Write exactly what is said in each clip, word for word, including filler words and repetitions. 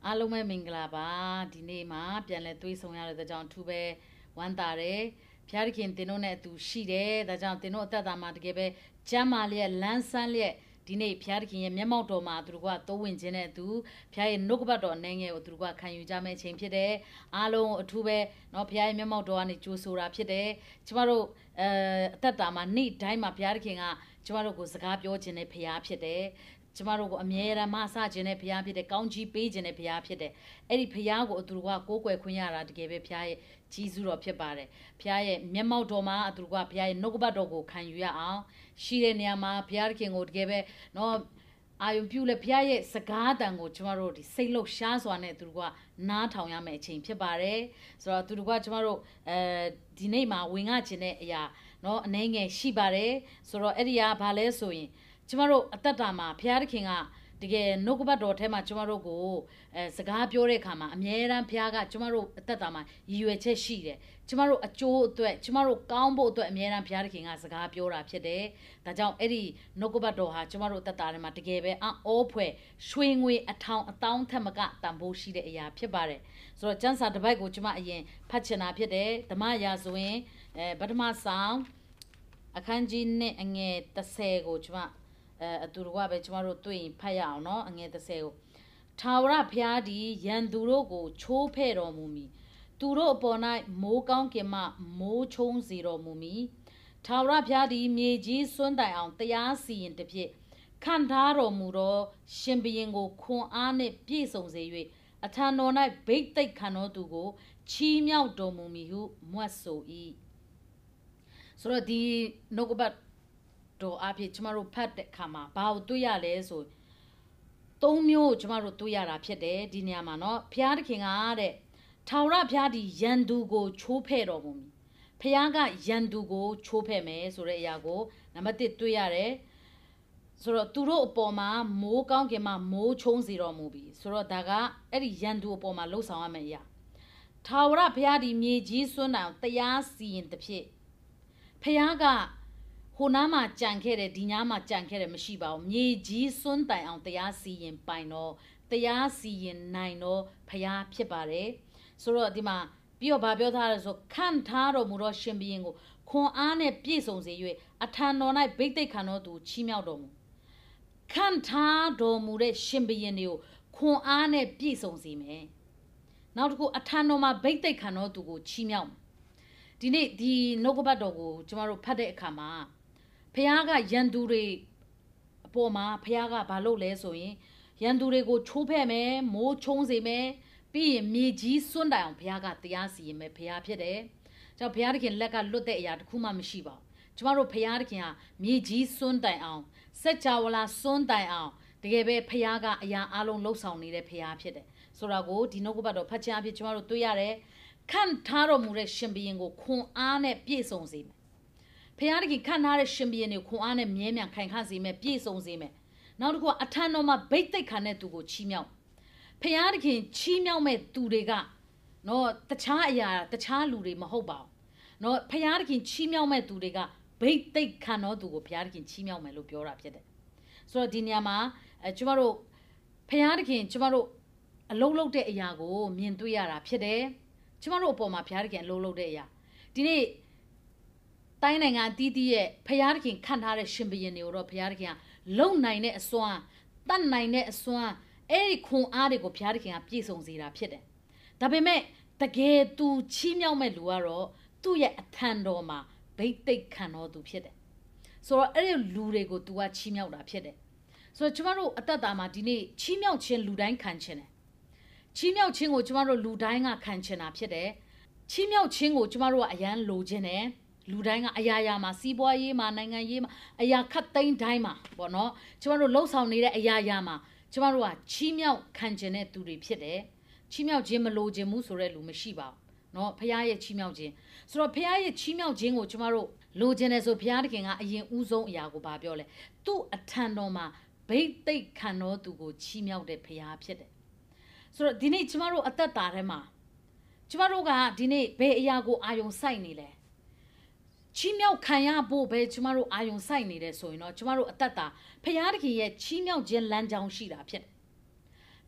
အားလုံးပဲမင်္ဂလာပါဒီနေ့မှာပြန်လဲတွေးဆုံရတဲ့ကြောင့်ထူပဲဝမ်းသာတယ်ဖျားခင်တင်တို့နဲ့အတူရှိတယ်ဒါကြောင့်တင်တို့အသက်တာမှာတကယ်ပဲကျမ်းမာလျက်လန်းဆန်းလျက်ဒီနေ့ဖျားခင်ရဲ့မျက်မှောက်တော်မှာသူတို့ကတိုးဝင်ခြင်းနဲ့အတူဖျားရဲ့နှုတ်ကပတ်တော်အနေငယ်ကိုသူတို့ကခံယူကြမယ့်အချိန်ဖြစ်တယ်အားလုံးအထူးပဲเนาะဖျားရဲ့မျက်မှောက်တော်ကနေကြိုးဆိုတာဖြစ်တယ်ကျမတို့အဲအသက်တာမှာနေ့တိုင်းမှာဖျားခင်ကကျမတို့ကိုစကားပြောခြင်းနဲ့ဖျားဖြစ်တယ်ကျမတို့ကိုအမြဲတမ်းမဆခြင်းနဲ့ဖျားဖြစ်တယ်ကောင်းကြီးပေးခြင်းနဲ့ဖျားဖြစ်တယ်အဲ့ဒီဖျားကိုအတူကကိုးကွယ်ခွင့်ရတာတကယ်ပဲဖျားရဲ့ကြီးစုတော်ဖြစ်ပါတယ်ဖျားရဲ့မျက်မှောက်တော်မှာအတူကဖျားရဲ့နှုတ်ကပတ်တော်ကိုခံယူရအောင်ရှိတဲ့နေရာမှာဖျားခင်ကိုတကယ်ပဲနော်အာယုံပြုလဲဖျားရဲ့စကားတန်ကိုကျမတို့ဒီစိတ်လှုပ်ရှားစွာနဲ့သူတို့ကနားထောင်ရမယ့်အချိန်ဖြစ်ပါတယ်ဆိုတော့သူတို့ကကျမတို့အဲဒီနေ့မှာဝင်ငှခြင်းတဲ့အရာနော်အနေငယ်ရှိပါတယ်ဆိုတော့အဲ့ဒီကဘာလဲဆိုရင်ကျမတို့အသက်တာမှာဖျားခင်ကတကယ်နှုတ်ကပတ်တော်ထဲမှာကျမတို့ကိုအဲစကားပြောတဲ့အခါမှာအမြဲတမ်းဖျားကကျမတို့အသက်တာမှာရည်ရွယ်ချက်ရှိတယ်ကျမတို့အကျိုးအတွက်ကျမတို့ကောင်းဖို့အတွက်အမြဲတမ်းဖျားခင်ကစကားပြောတာဖြစ်တယ်ဒါကြောင့်အဲ့ဒီနှုတ်ကပတ်တော်ဟာကျမတို့အသက်တာထဲမှာတကယ်ပဲအောဖွဲ့ရွှေငွေအထောင်အတောင်းထက်မကတန်ဖိုးရှိတဲ့အရာဖြစ်ပါတယ်ဆိုတော့ကျမ်းစာတစ်ပိုက်ကိုကျမအရင်ဖတ်ချင်တာဖြစ်တယ်ဓမ္မရာဇဝင်အဲပထမဆောင်အခန်းကြီးနဲ့အငယ်30ကိုကျမအဲအတူတကွပဲကျမတို့တွေ့ရင်ဖတ်ရအောင်เนาะအငယ်30ကိုထာဝရဘုရားသည်ယံသူတို့ကိုချိုးဖဲ့တော်မူမည်သူတို့အပေါ်၌မိုးကောင်းကင်မှမိုးချုံစေတော်မူမည်ထာဝရဘုရားသည်မြေကြီးစွန်းတိုင်အောင်တရားစီရင်တစ်ဖြစ်ခံထားတော်မူသောရှင်ဘုရင်ကိုခွန်အားနှင့်ပြည့်စုံစေ၍အထံတော်၌ဗိတ်သိက်ခံတော်သူကိုချီးမြှောက်တော်မူမည်ဟုမြွတ်ဆို၏ဆိုတော့ဒီနှုတ်ကပတ်တော်အဖြစ်ကျမတို့ဖတ်တဲ့အခါမှာဘာကိုတွေ့ရလဲဆိုသုံးမျိုးကျမတို့တွေ့ရတာဖြစ်တယ်ဒီနေရာမှာเนาะဘုရားသခင်ကတဲ့ထာဝရဘုရားဒီယံသူကိုချိုးဖဲ့တော်မူမည်ဘုရားကယံသူကိုချိုးဖဲ့မယ်ဆိုတဲ့အရာကိုနံပါတ်တစ်တွေ့ရတယ်ဆိုတော့သူတို့အပေါ်မှာမိုးကောင်းကင်မှာမိုးချုံစေတော်မူပြီဆိုတော့ဒါကအဲ့ဒီယံသူအပေါ်မှာလှုပ်ဆောင်ရမယ့်အရာထာဝရဘုရားဒီမြေကြီးစွန်းတော်တရားစီရင်တစ်ဖြစ်ဘုရားကဟိုနားမှာကြံခဲ့တယ်ဒီနားမှာကြံခဲ့တယ်မရှိပါဘူးမြေကြီးစွန်းတိုင်အောင်တရားစီရင်ပိုင်တော့တရားစီရင်နိုင်တော့ဘုရားဖြစ်ပါတယ်ဆိုတော့ဒီမှာပြီးတော့ဗာပြောထားတယ်ဆိုခန့်ထားတော်မူသောရှင်ဘုရင်ကိုခွန်အားနဲ့ပြည့်စုံစေ၍အထံတော်၌ဗိတ်သိက်ခံတော်သူချီးမြှောက်တော်မူခန့်ထားတော်မူတဲ့ရှင်ဘုရင်တွေကိုခွန်အားနဲ့ပြည့်စုံစေမယ်နောက်တစ်ခုအထံတော်မှာဗိတ်သိက်ခံတော်သူကိုချီးမြှောက်ဒီနေ့ဒီနှုတ်ကပတ်တော်ကိုကျမတို့ဖတ်တဲ့အခါမှာဖះကရန်သူတွေအပေါ်မှာဖះကဘာလုပ်လဲဆိုရင်ရန်သူတွေကိုချိုးဖဲ့မယ်မိုးချုံစေမယ်ပြီးရင်မြေကြီးစွန့်တိုင်အောင်ဖះကတရားစီရင်မယ်ဖះဖြစ်တယ်။ကြောင့်ဖះတခင်လက်ကလွတ်တဲ့အရာတစ်ခုမှမရှိပါဘူး။ကျမတို့ဖះတခင်ဟာမြေကြီးစွန့်တိုင်အောင်စัจ java လာစွန့်တိုင်အောင်တကယ်ပဲဖះကအရာအလုံးလှုပ်ဆောင်နေတဲ့ဖះဖြစ်တယ်။ဆိုတော့ကိုဒီနှုတ်ကပတ်တော်ဖတ်ချင်အဖြစ်ကျမတို့တွေ့ရတယ်။ခန့်ထားတော်မူတဲ့ရှင်ဘုရင်ကိုခွန်အားနဲ့ပြည့်စုံစေမယ်ဖျားတခင်ခန့်ထားတဲ့ရှင်ဘုရင်ကိုခွန်အားနဲ့မြဲမြံခိုင်ခန့်စေမယ်ပြည့်စုံစေမယ်နောက်တစ်ခုကအထံတော်မှာဗိတ်သိက်ခံတဲ့သူကိုချီးမြှောက်ဖျားတခင်ချီးမြှောက်မဲ့သူတွေကနော်တခြားအရာတခြားလူတွေမဟုတ်ပါဘူးနော်ဖျားတခင်ချီးမြှောက်မဲ့သူတွေကဗိတ်သိက်ခံတော်သူကိုဖျားတခင်ချီးမြှောက်မယ်လို့ပြောတာဖြစ်တယ်ဆိုတော့ဒီနေရာမှာအဲကျမတို့ဖျားတခင်ကျမတို့အလုံးလုံးတဲ့အရာကိုမြင်တွေ့ရတာဖြစ်တယ်ကျမတို့အပေါ်မှာဖျားတခင်အလုံးလုံးတဲ့အရာဒီနေ့တိုင်းနိုင်ငံအသီးသီးရဲ့ဖျားသခင်ခန့်ထားတဲ့ရှင်ဘုရင်တွေကိုတော့ဖျားသခင်ကလုံနိုင်တဲ့အစွမ်းတတ်နိုင်တဲ့အစွမ်းအဲ့ဒီခွန်အားတွေကိုဖျားသခင်ကပြည့်စုံစေတာဖြစ်တယ်။ဒါပေမဲ့တကယ်သူချီးမြှောက်မဲ့လူကတော့သူ့ရဲ့အထံတော်မှာဗိတ်သိက်ခံတော်သူဖြစ်တယ်။ဆိုတော့အဲ့ဒီလူတွေကို तू ကချီးမြှောက်တာဖြစ်တယ်။ဆိုတော့ကျမတို့အသက်တာမှာဒီနေ့ချီးမြှောက်ခြင်းလူတိုင်းခံခြင်းတယ်။ချီးမြှောက်ခြင်းကိုကျမတို့လူတိုင်းကခံခြင်းတာဖြစ်တယ်။ချီးမြှောက်ခြင်းကိုကျမတို့ကအရန်လိုခြင်းတယ်။လူတိုင်းကအရာရာမှာစီးပွားရေးမှာနိုင်ငံရေးမှာအရာခတ်သိမ်းတိုင်းမှာပေါ့နော်ကျမတို့လှုပ်ဆောင်နေတဲ့အရာရာမှာကျမတို့ကချီးမြှောက်ခံခြင်းတဲ့သူတွေဖြစ်တယ်ချီးမြှောက်ခြင်းမလိုခြင်းဘူးဆိုတဲ့လူမရှိပါဘူးနော်ဖခင်ရဲ့ချီးမြှောက်ခြင်းဆိုတော့ဖခင်ရဲ့ချီးမြှောက်ခြင်းကိုကျမတို့လိုခြင်းတယ်ဆိုဖခင်တခင်ကအရင်ဦးဆုံးအရာကိုဗာပြောလဲသူ့အထံတော်မှာဗိတ်သိက်ခံတော်သူကိုချီးမြှောက်တဲ့ဖခင်ဖြစ်တယ်ဆိုတော့ဒီနေ့ကျမတို့အသက်တာထဲမှာကျမတို့ကဒီနေ့ဘယ်အရာကိုအာယုံစိုက်နေလဲချီးမြှောက်ခံရဖို့ပဲကျမတို့အာယုံစိုက်နေတယ်ဆိုရင်တော့ကျမတို့အသက်တာဖခင်တခင်ရဲ့ချီးမြှောက်ခြင်းလမ်းကြောင်းရှိတာဖြစ်တယ်ဖ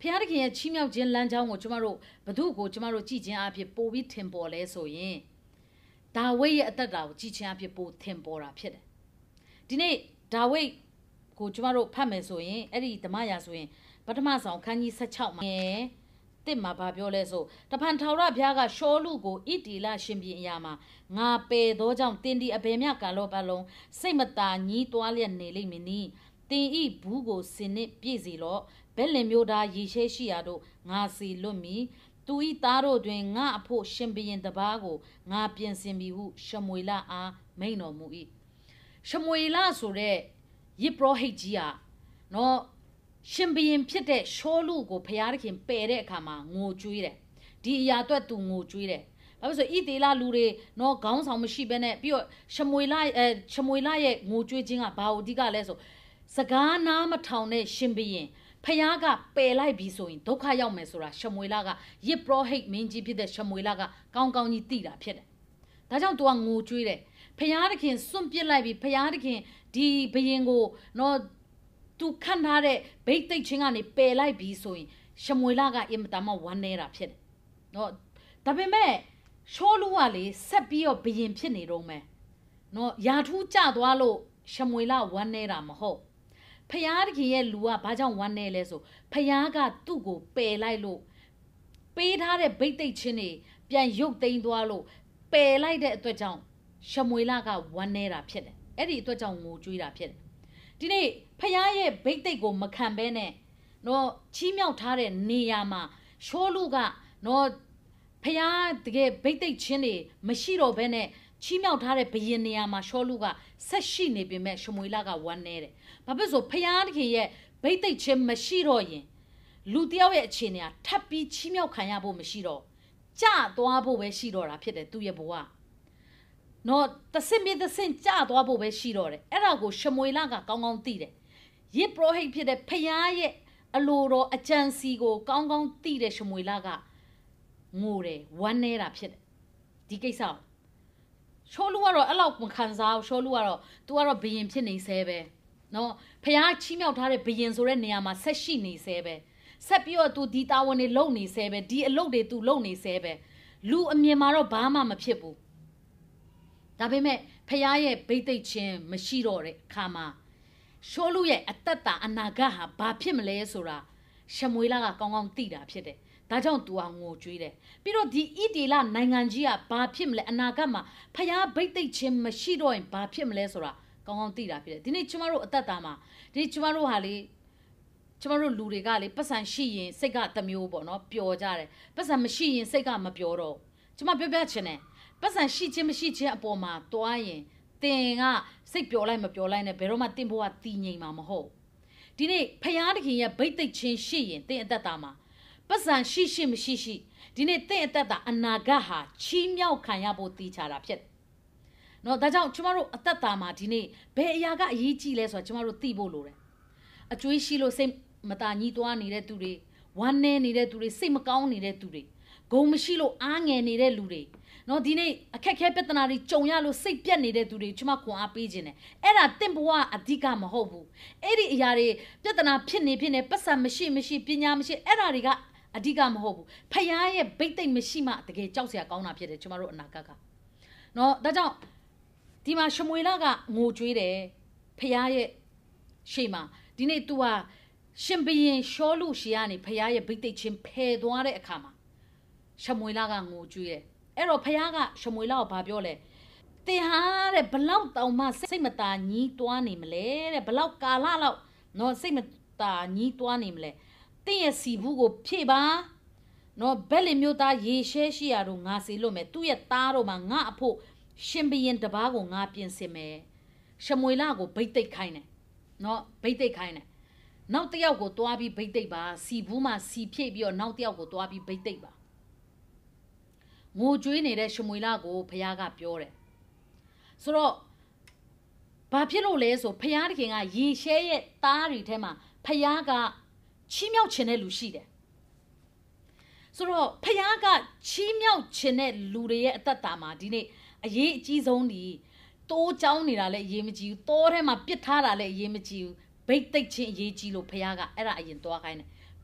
ဖျားတခင်ရဲ့ချီးမြှောက်ခြင်းလမ်းကြောင်းကိုကျမတို့ဘု து ကိုကျမတို့ကြည်ခြင်းအဖြစ်ပို့ပြီးထင်ပေါ်လဲဆိုရင်ဒါဝိဒ်ရဲ့အသက်တာကိုကြည်ခြင်းအဖြစ်ပို့ထင်ပေါ်တာဖြစ်တယ်ဒီနေ့ဒါဝိဒ်ကိုကျမတို့ဖတ်မယ်ဆိုရင်အဲ့ဒီဓမ္မရာဆိုရင်ပထမဆောင်ခန်းကြီး十六မှာတစ်မှာဘာပြောလဲဆိုတဖန်ထာဝရဘုရားကရှောလူကိုဣတီလရှင်ပြန်အရာမှာငါပယ်သောကြောင့်တင်ဒီအဘယ်မြကာလောပတ်လုံးစိတ်မသာညီးတွားလျက်နေလိမ့်မည်နီတင်ဤဘူးကိုစင်နစ်ပြည့်စီလောဘဲလင်မျိုးသားရေရှဲရှိရာတို့ငါစီလွတ်မီသူဤသားတို့တွင်ငါအဖို့ရှင်ဘရင်တပါးကိုငါပြင်ဆင်ပြီဟုရှမွေလအားမိန်တော်မူ၏ရှမွေလဆိုတဲ့ယစ်ပရောဟိတ်ကြီးဟာနော်ရှင်ဘရင်ဖြစ်တဲ့ရှောလူကိုဖျားသခင်ပယ်တဲ့အခါမှာငိုကြွေးတယ်ဒီအရာအတွက်သူငိုကြွေးတယ်ဘာလို့ဆိုဣသေလလူတွေနော်ခေါင်းဆောင်မရှိဘဲနဲ့ပြီးတော့ရှမွေလအဲရှမွေလရဲ့ငိုကြွေးခြင်းကဘာအဓိကလဲဆိုစကားနားမထောင်တဲ့ရှင်ဘရင်ဖျားကပယ်လိုက်ပြီဆိုရင်ဒုက္ခရောက်မယ်ဆိုတာရှမွေလကယစ်ပရောဟိတ်မင်းကြီးဖြစ်တဲ့ရှမွေလကကောင်းကောင်းကြီးသိတာဖြစ်တယ်ဒါကြောင့်သူကငိုကြွေးတယ်ဖျားသခင်စွန့်ပစ်လိုက်ပြီဖျားသခင်ဒီဘရင်ကိုနော်သူခန့်ထားတဲ့ဘိတ်သိက်ချင်းကနေပယ်လိုက်ပြီဆိုရင်ရှမွေလကအင်မတန်မှဝမ်းနေတာဖြစ်တယ်နော်ဒါပေမဲ့ရှောလူကလေဆက်ပြီးတော့ဘရင်ဖြစ်နေတော့မယ်နော်ယာထူးကျသွားလို့ရှမွေလဝမ်းနေတာမဟုတ်ဖျားတခင်ရဲ့လူကဘာကြောင့်ဝမ်းနေလဲဆိုဖျားကသူ့ကိုပယ်လိုက်လို့ပေးထားတဲ့ဘိတ်သိက်ချင်းတွေပြန်ရုပ်သိမ်းသွားလို့ပယ်လိုက်တဲ့အတွက်ကြောင့်ရှမွေလကဝမ်းနေတာဖြစ်တယ်အဲ့ဒီအတွက်ကြောင့်ငိုကြွေးတာဖြစ်တယ်ဒီနေ့ဖျားရဲ့ဘိတ်သိက်ကိုမခံဘဲနဲ့နော်ချီးမြှောက်ထားတဲ့နေရာမှာရှောလူကနော်ဖျားတကယ်ဘိတ်သိက်ချင်းတွေမရှိတော့ဘဲနဲ့ချီးမြှောက်ထားတဲ့ဘရင်နေရာမှာရှောလူကဆက်ရှိနေပေမဲ့ရှမွေလကဝမ်းနေတယ်ဘာဖြစ်ဆိုဖျားတခင်ရဲ့ဘိတ်သိက်ချင်းမရှိတော့ရင်လူတယောက်ရဲ့အခြေအနေကထပ်ပြီးချီးမြှောက်ခံရဖို့မရှိတော့ကြသွားဖို့ပဲရှိတော့တာဖြစ်တယ်သူ့ရဲ့ဘဝနော်တဆင့်မြတဆင့်ကြသွားဖို့ပဲရှိတော့တယ်အဲ့ဒါကိုရှမွေလကကောင်းကောင်းသိတယ်ယစ်ပရောဟိတ်ဖြစ်တဲ့ဖျားရဲ့အလိုတော်အကြံစီကိုကောင်းကောင်းသိတဲ့ရှမွေလကငိုတယ်ဝမ်းနေတာဖြစ်တယ်ဒီကိစ္စရှောလူကတော့အဲ့လောက်မခံစားဘူးရှောလူကတော့ तू ကတော့ဘရင်ဖြစ်နေဆဲပဲနော်ဖျားချီးမြှောက်ထားတဲ့ဘရင်ဆိုတဲ့နေရာမှာဆက်ရှိနေဆဲပဲဆက်ပြီးတော့ तू ဒီတာဝန်တွေလုံနေဆဲပဲဒီအလုပ်တွေ तू လုံနေဆဲပဲလူအမြင်မှာတော့ဘာမှမဖြစ်ဘူးဒါပေမဲ့ဖျားရဲ့ဘိတ်သိက်ချင်းမရှိတော့တဲ့အခါမှာရှောလူရဲ့အသက်တာအနာဂတ်ဟာဘာဖြစ်မလဲဆိုတာရှမွေလကကောင်းကောင်းသိတာဖြစ်တယ်ဒါကြောင့် तू အောင်ငိုကြွေးတယ်ပြီးတော့ဒီဣတေလနိုင်ငံကြီးကဘာဖြစ်မလဲအနာဂတ်မှာဖျားဘိတ်သိက်ချင်းမရှိတော့ရင်ဘာဖြစ်မလဲဆိုတာကောင်းကောင်းသိတာဖြစ်တယ်ဒီနေ့ကျမတို့အသက်တာမှာဒီကျမတို့ဟာလေကျမတို့လူတွေကလေပတ်စံရှိရင်စိတ်ကတစ်မျိုးပေါ့နော်ပျော်ကြတယ်ပတ်စံမရှိရင်စိတ်ကမပျော်တော့ကျမပြောပြချင်တယ်ပတ်စံရှိခြင်းမရှိခြင်းအပေါ်မှာတွားရင်တင်ကစိတ်ပျော်လိုက်မပျော်လိုက်နဲ့ဘယ်တော့မှတင်ဖို့ကတည်ငြိမ်မှာမဟုတ်ဒီနေ့ဖျားတခင်ရဲ့ဘိတ်သိက်ချင်းရှိရင်တင်အသက်တာမှာပတ်စံရှိရှိမရှိရှိဒီနေ့တင့်အသက်တာအနာဂတ်ဟာချီးမြှောက်ခံရဖို့တည်ချတာဖြစ်တယ်။နော်ဒါကြောင့်ကျမတို့အသက်တာမှာဒီနေ့ဘယ်အရာကအရေးကြီးလဲဆိုတာကျမတို့သိဖို့လိုတယ်။အကျွေးရှိလို့စိတ်မတာညှိသွားနေတဲ့သူတွေဝမ်းနည်းနေတဲ့သူတွေစိတ်မကောင်းနေတဲ့သူတွေဂုံမရှိလို့အားငယ်နေတဲ့လူတွေနော်ဒီနေ့အခက်ခဲပြဿနာတွေကြုံရလို့စိတ်ပြတ်နေတဲ့သူတွေကျမခွန်အားပေးခြင်းတယ်။အဲ့ဒါတင့်ဘဝအဓိကမဟုတ်ဘူး။အဲ့ဒီအရာတွေပြဿနာဖြစ်နေဖြစ်နေပတ်စံမရှိမရှိပညာမရှိအဲ့ဒါတွေကအဓိကမဟုတ်ဘူးဖျားရဲ့ဘိတ်သိက်မရှိမှတကယ်ကြောက်စရာကောင်းတာဖြစ်တယ်ကျမတို့အနာဂတ်ကနော်ဒါကြောင့်ဒီမှာရှမွေလကငိုကြွေးတယ်ဖျားရဲ့ရှေ့မှာဒီနေ့ तू ဟာရှင်ဘရင်ရှောလူရှေကနေဖျားရဲ့ဘိတ်သိက်ချင်းဖယ်သွားတဲ့အခါမှာရှမွေလကငိုကြွေးတယ်အဲ့တော့ဖျားကရှမွေလကိုဘာပြောလဲတင်ဟာတဲ့ဘလောက်တောင်မှစိတ်မသာညီးတွားနေမလဲတဲ့ဘလောက်ကာလလောက်နော်စိတ်မသာညီးတွားနေမလဲတင်းရဲ့စီဘူးကိုဖြည့်ပါနော်ဘက်လင်မျိုးသားရေရှဲရှိရတော့ငါစီလို့မယ်သူ့ရဲ့သားတို့မှာငါအဖို့ရှင်ဘရင်တပားကိုငါပြင်ဆင်မယ်ရှမွေလကိုဘိတ်သိက်ခိုင်းတယ်နော်ဘိတ်သိက်ခိုင်းတယ်နောက်တစ်ယောက်ကိုတွားပြီးဘိတ်သိက်ပါစီဘူးမှာစီဖြည့်ပြီးတော့နောက်တစ်ယောက်ကိုတွားပြီးဘိတ်သိက်ပါငိုကြွေးနေတဲ့ရှမွေလကိုဖခင်ကပြောတယ်ဆိုတော့ဘာဖြစ်လို့လဲဆိုဖခင်တခင်ကရေရှဲရဲ့သားတွေထဲမှာဖခင်ကချီးမြှောက်ခြင်းတဲ့လူရှိတယ်ဆိုတော့ဖခင်ကချီးမြှောက်ခြင်းတဲ့လူတွေရဲ့အသက်တာမှာဒီနေ့အရေးအကြီးဆုံးဒီတိုးကြောင်းနေတာလည်းအရေးမကြီးဘူးတိုးထဲမှာပစ်ထားတာလည်းအရေးမကြီးဘူးဘိတ်သိက်ချင်းအရေးကြီးလို့ဖခင်ကအဲ့ဒါအရင်သွားခိုင်းတယ်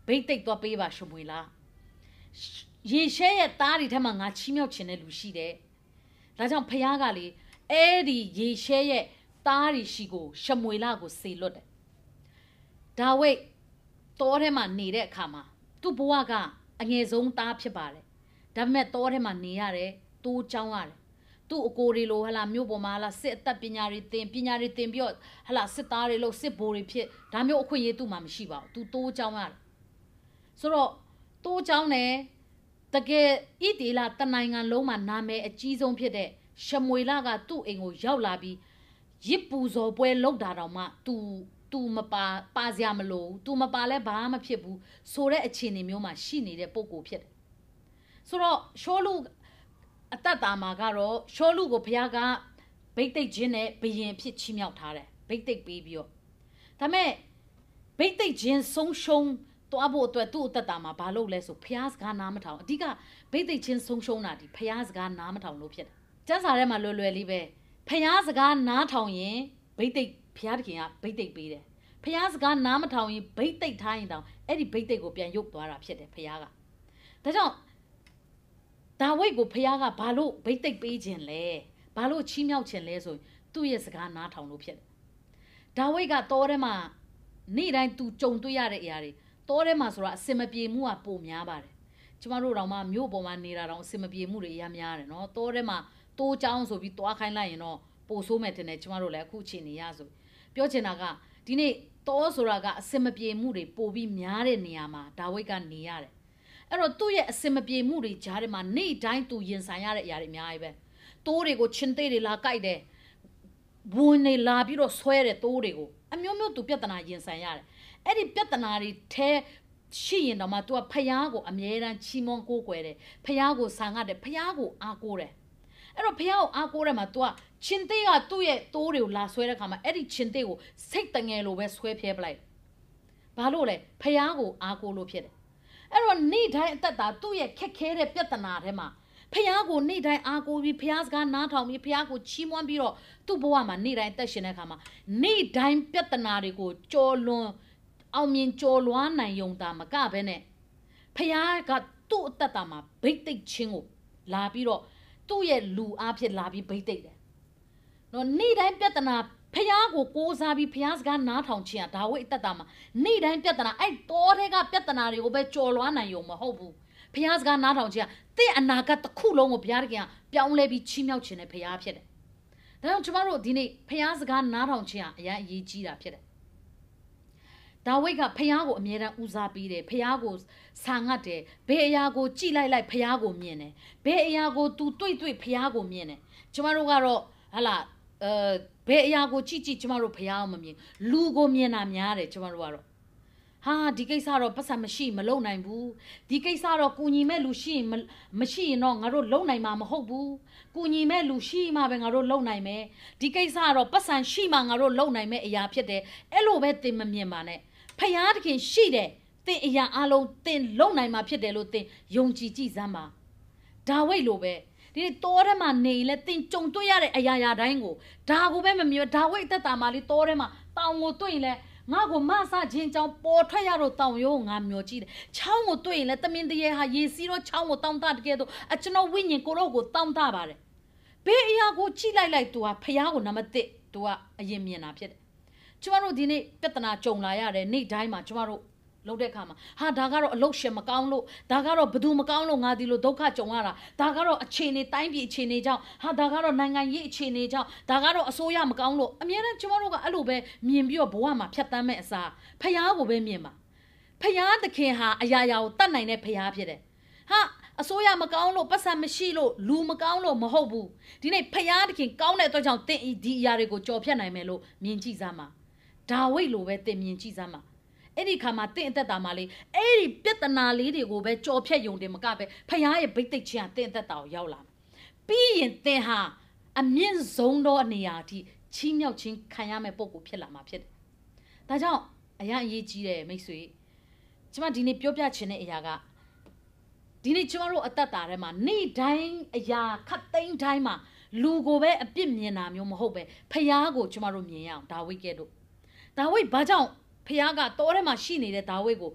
ဘိတ်သိက်သွားပေးပါရှမွေလားရေရှဲရဲ့သားတွေထက်မှငါချီးမြှောက်ခြင်းတဲ့လူရှိတယ်ဒါကြောင့်ဖယားကလေအဲ့ဒီရေရှဲရဲ့သားတွေရှိကိုရှမွေလာကိုစေလွတ်တယ်ဒါဝိတ်တောထဲမှာနေတဲ့အခါမှာသူ့ဘဝကအငယ်ဆုံးသားဖြစ်ပါတယ်ဒါပေမဲ့တောထဲမှာနေရတယ်တိုးချောင်းရတယ်သူ့အကိုတွေလိုဟလာမြို့ပေါ်မှာဟလာစစ်အသက်ပညာတွေသင်ပညာတွေသင်ပြီးတော့ဟလာစစ်သားတွေလို့စစ်ဘိုးတွေဖြစ်ဒါမျိုးအခွင့်အရေးသူ့မှာမရှိပါဘူးသူတိုးချောင်းရတယ်ဆိုတော့တိုးချောင်းနဲ့တကယ်ဣတိလတနိုင်ငံလုံးမှာနာမည်အကြီးဆုံးဖြစ်တဲ့ရှမွေလကသူ့အိမ်ကိုရောက်လာပြီးရစ်ပူဇော်ပွဲလုပ်တာတော့မှ तू तू မပါပါစရာမလို तू မပါလဲဘာမှဖြစ်ဘူးဆိုတဲ့အခြေအနေမျိုးမှာရှိနေတဲ့ပုံကိုဖြစ်တယ်ဆိုတော့ရှောလူအတ္တတာမှာကတော့ရှောလူကိုဘုရားကဗိတ်သိက်ခြင်းနဲ့ဘယင်ဖြစ်ချီးမြှောက်ထားတယ်ဗိတ်သိက်ပေးပြီးတော့ဒါမဲ့ဗိတ်သိက်ခြင်းဆုံးရှုံးသွားဖို့အတွက်သူ့အတ္တတာမှာဘာလုပ်လဲဆိုဘုရားစကားနားမထောင်အဓိကဗိတ်သိက်ခြင်းဆုံးရှုံးတာဒီဘုရားစကားနားမထောင်လို့ဖြစ်တယ်ကျမ်းစာထဲမှာလွယ်လွယ်လေးပဲဖျားစကားနားထောင်ရင်ဘိတ်သိက်ဖျားတခင်ကဘိတ်သိက်ပေးတယ်ဖျားစကားနားမထောင်ရင်ဘိတ်သိက်ထားရင်တောင်အဲ့ဒီဘိတ်သိက်ကိုပြန်ရုပ်သွားတာဖြစ်တယ်ဖျားကဒါကြောင့်ဒါဝိတ်ကိုဖျားကဘာလို့ဘိတ်သိက်ပေးခြင်းလဲဘာလို့ချီးမြှောက်ခြင်းလဲဆိုရင်သူ့ရဲ့စကားနားထောင်လို့ဖြစ်တယ်ဒါဝိတ်ကတောထဲမှာနေ့တိုင်းသူကြုံတွေ့ရတဲ့အရာတွေတောထဲမှာဆိုတာအစင်မပြေမှုကပိုများပါတယ်ကျမတို့တော့မှမြို့ပေါ်မှာနေတာတော့အစင်မပြေမှုတွေအများများတယ်နော်တောထဲမှာတိုးချောင်းဆိုပြီးတွားခိုင်းလိုက်ရင်တော့ပိုဆိုးမယ်တင်တယ်ကျမတို့လည်းအခုချိန်နေရဆိုပြောချင်တာကဒီနေ့တောဆိုတာကအစင်မပြေမှုတွေပိုပြီးများတဲ့နေရာမှာဒါဝိတ်ကနေရတယ်အဲ့တော့သူ့ရဲ့အစင်မပြေမှုတွေကြားထဲမှာနေ့တိုင်းသူရင်ဆိုင်ရတဲ့အရာတွေအများကြီးပဲတိုးတွေကိုချင်းသေးတွေလာကြိုက်တယ်ဝင်နေလာပြီးတော့ဆွဲတဲ့တိုးတွေကိုအမျိုးမျိုးသူပြဿနာရင်ဆိုင်ရတယ်အဲ့ဒီပြဿနာတွေထဲရှိရင်တော့မှ तू ကဖျားကိုအမြဲတမ်းချီးမွမ်းကိုးကွယ်တယ်ဖျားကိုဆာငတ်တယ်ဖျားကိုအားကိုးတယ်အဲ့တော့ဖျားကိုအားကိုးတယ်မှာ तू ကချင်းသေးကသူ့ရဲ့တိုးတွေကိုလာဆွဲတဲ့ခါမှာအဲ့ဒီချင်းသေးကိုစိတ်တငယ်လိုပဲဆွဲဖျဲပလိုက်ဘာလို့လဲဖျားကိုအားကိုးလို့ဖြစ်တယ်အဲ့တော့နေ့တိုင်းအသက်တာသူ့ရဲ့ခက်ခဲတဲ့ပြဿနာထဲမှာဖျားကိုနေ့တိုင်းအားကိုးပြီးဖျားစကားနားထောင်ပြီးဖျားကိုချီးမွမ်းပြီးတော့သူ့ဘဝမှာနေ့တိုင်းအသက်ရှင်တဲ့ခါမှာနေ့တိုင်းပြဿနာတွေကိုကြော်လွန်အောင်မြင်ကြော်လွှားနိုင်ယုံတာမကဘဲနဲ့ဖျားကသူ့အသက်တာမှာဗိတ်သိက်ချင်းကိုလာပြီးတော့သူ့ရဲ့လူအားဖြင့်လာပြီးဗိတ်သိက်တယ်နော်နေ့တိုင်းပြဿနာဖျားကိုကိုးစားပြီးဖျားစကားနားထောင်ခြင်းอ่ะဒါဝိတ်အသက်တာမှာနေ့တိုင်းပြဿနာအဲ့တောထဲကပြဿနာတွေကိုပဲကြော်လွှားနိုင်ယုံမဟုတ်ဘူးဖျားစကားနားထောင်ခြင်းอ่ะတဲ့ အနာဂတ်တစ်ခုလုံးကိုဘုရားတခင်ကပြောင်းလဲပြီးချီးမြှောက်ခြင်းနဲ့ဘုရားဖြစ်တယ်။ဒါကြောင့်ကျမတို့ဒီနေ့ဘုရားစကားနားထောင်ခြင်းဟာအရင်အရေးကြီးတာဖြစ်တယ်။ဒါဝိဒ်ကဘုရားကိုအမြဲတမ်းဦးစားပေးတယ်ဘုရားကိုဆာငတ်တယ်ဘယ်အရာကိုကြည်လိုက်လိုက်ဘုရားကိုမြင်တယ်ဘယ်အရာကို तू တွေ့တွေ့ဘုရားကိုမြင်တယ်ကျမတို့ကတော့ဟလာအဲဘယ်အရာကိုကြည့်ကြည့်ကျမတို့ဘုရားကိုမမြင်လူကိုမြင်တာများတယ်ကျမတို့ကတော့ဟာဒီကိစ္စတော့ပတ်စံမရှိမလုံနိုင်ဘူးဒီကိစ္စတော့ကူညီမဲ့လူရှိရင်မရှိရင်တော့ငါတို့လုံနိုင်မှာမဟုတ်ဘူးကူညီမဲ့လူရှိမှပဲငါတို့လုံနိုင်မယ်ဒီကိစ္စတော့ပတ်စံရှိမှငါတို့လုံနိုင်မဲ့အရာဖြစ်တယ်အဲ့လိုပဲသင်မမြင်ပါနဲ့ဖယားတခင်ရှိတယ်သင်အရာအလုံးသင်လုံနိုင်မှာဖြစ်တယ်လို့သင်ယုံကြည်ကြည်စမ်းပါဒါဝိဒ်လိုပဲဒီတောထဲမှာနေလဲသင်ကြုံတွေ့ရတဲ့အရာရာတိုင်းကိုဒါကိုပဲမမြင်ဒါဝိဒ်အသက်တာမှာလေတောထဲမှာတောင်ကိုတွေ့ရင်လဲငါကိုမဆခြင်းကြောင့်ပေါ်ထွက်ရတော့တောင်ရိုးငါမျောကြည့်တယ်ချောင်းကိုတွေ့ရင်လဲတမင်တရေဟာရေစီးတော့ချောင်းကိုတောင်းတတကယ်တော့အကျွန်တော်ဝိညာဉ်ကိုတော့ကိုတောင်းတပါတယ်ဘယ်အရာကိုကြည့်လိုက်လိုက် तू ဟာဖယားကိုနံပါတ်တစ် तू ကအရင်မြင်တာဖြစ်တယ်ကျမတို့ဒီနေ့ပြဿနာကြုံလာရတယ်နေ့တိုင်းမှာကျမတို့လုပ်တဲ့အခါမှာဟာဒါကတော့အလုတ်ရှင်မကောင်းလို့ဒါကတော့ဘသူမကောင်းလို့ငါဒီလိုဒုက္ခကြုံရတာဒါကတော့အခြေအနေတိုင်းပြည်အခြေအနေကြောင့်ဟာဒါကတော့နိုင်ငံရေးအခြေအနေကြောင့်ဒါကတော့အစိုးရမကောင်းလို့အများနဲ့ကျမတို့ကအဲ့လိုပဲမြင်ပြီးတော့ဘဝမှာဖြတ်တန်းမဲ့အစားဖယားကိုပဲမြင်ပါဖယားသခင်ဟာအရာရာကိုတတ်နိုင်တဲ့ဖယားဖြစ်တယ်ဟာအစိုးရမကောင်းလို့ပတ်စံမရှိလို့လူမကောင်းလို့မဟုတ်ဘူးဒီနေ့ဖယားသခင်ကောင်းတဲ့အတွက်ကြောင့်တင့်ဒီအရာတွေကိုကြော်ဖြတ်နိုင်မယ်လို့မြင်ကြည့်စမ်းပါဒါဝိဒ်လိုပဲတင်မြင်ကြည့်စမ်းပါအဲ့ဒီခါမှာတင့်အသက်တာမှာလေအဲ့ဒီပြဿနာလေးတွေကိုပဲကြော်ဖြတ်ယုံတယ်မကပဲဖယားရဲ့ဗိတ်သိက်ခြင်းကတင့်အသက်တာကိုရောက်လာပြီးရင်တင်ဟာအမြင့်ဆုံးသောနေရာအထိချီးမြှောက်ခြင်းခံရမယ့်ပုံကိုဖြစ်လာမှာဖြစ်တယ်။ဒါကြောင့်အရင်အရေးကြီးတယ်မိတ်ဆွေကျမဒီနေ့ပြောပြချင်တဲ့အရာကဒီနေ့ကျမတို့အသက်တာထဲမှာနေ့တိုင်းအရာခတ်သိမ်းတိုင်းမှာလူကိုပဲအပြစ်မြင်တာမျိုးမဟုတ်ပဲဖယားကိုကျမတို့မြင်ရအောင်ဒါဝိဒ်ကဲ့သို့ဒါဝိဒ်ဘာကြောင့်ဖယားကတောထဲမှာရှိနေတဲ့ဒါဝိဒ်ကိုဘ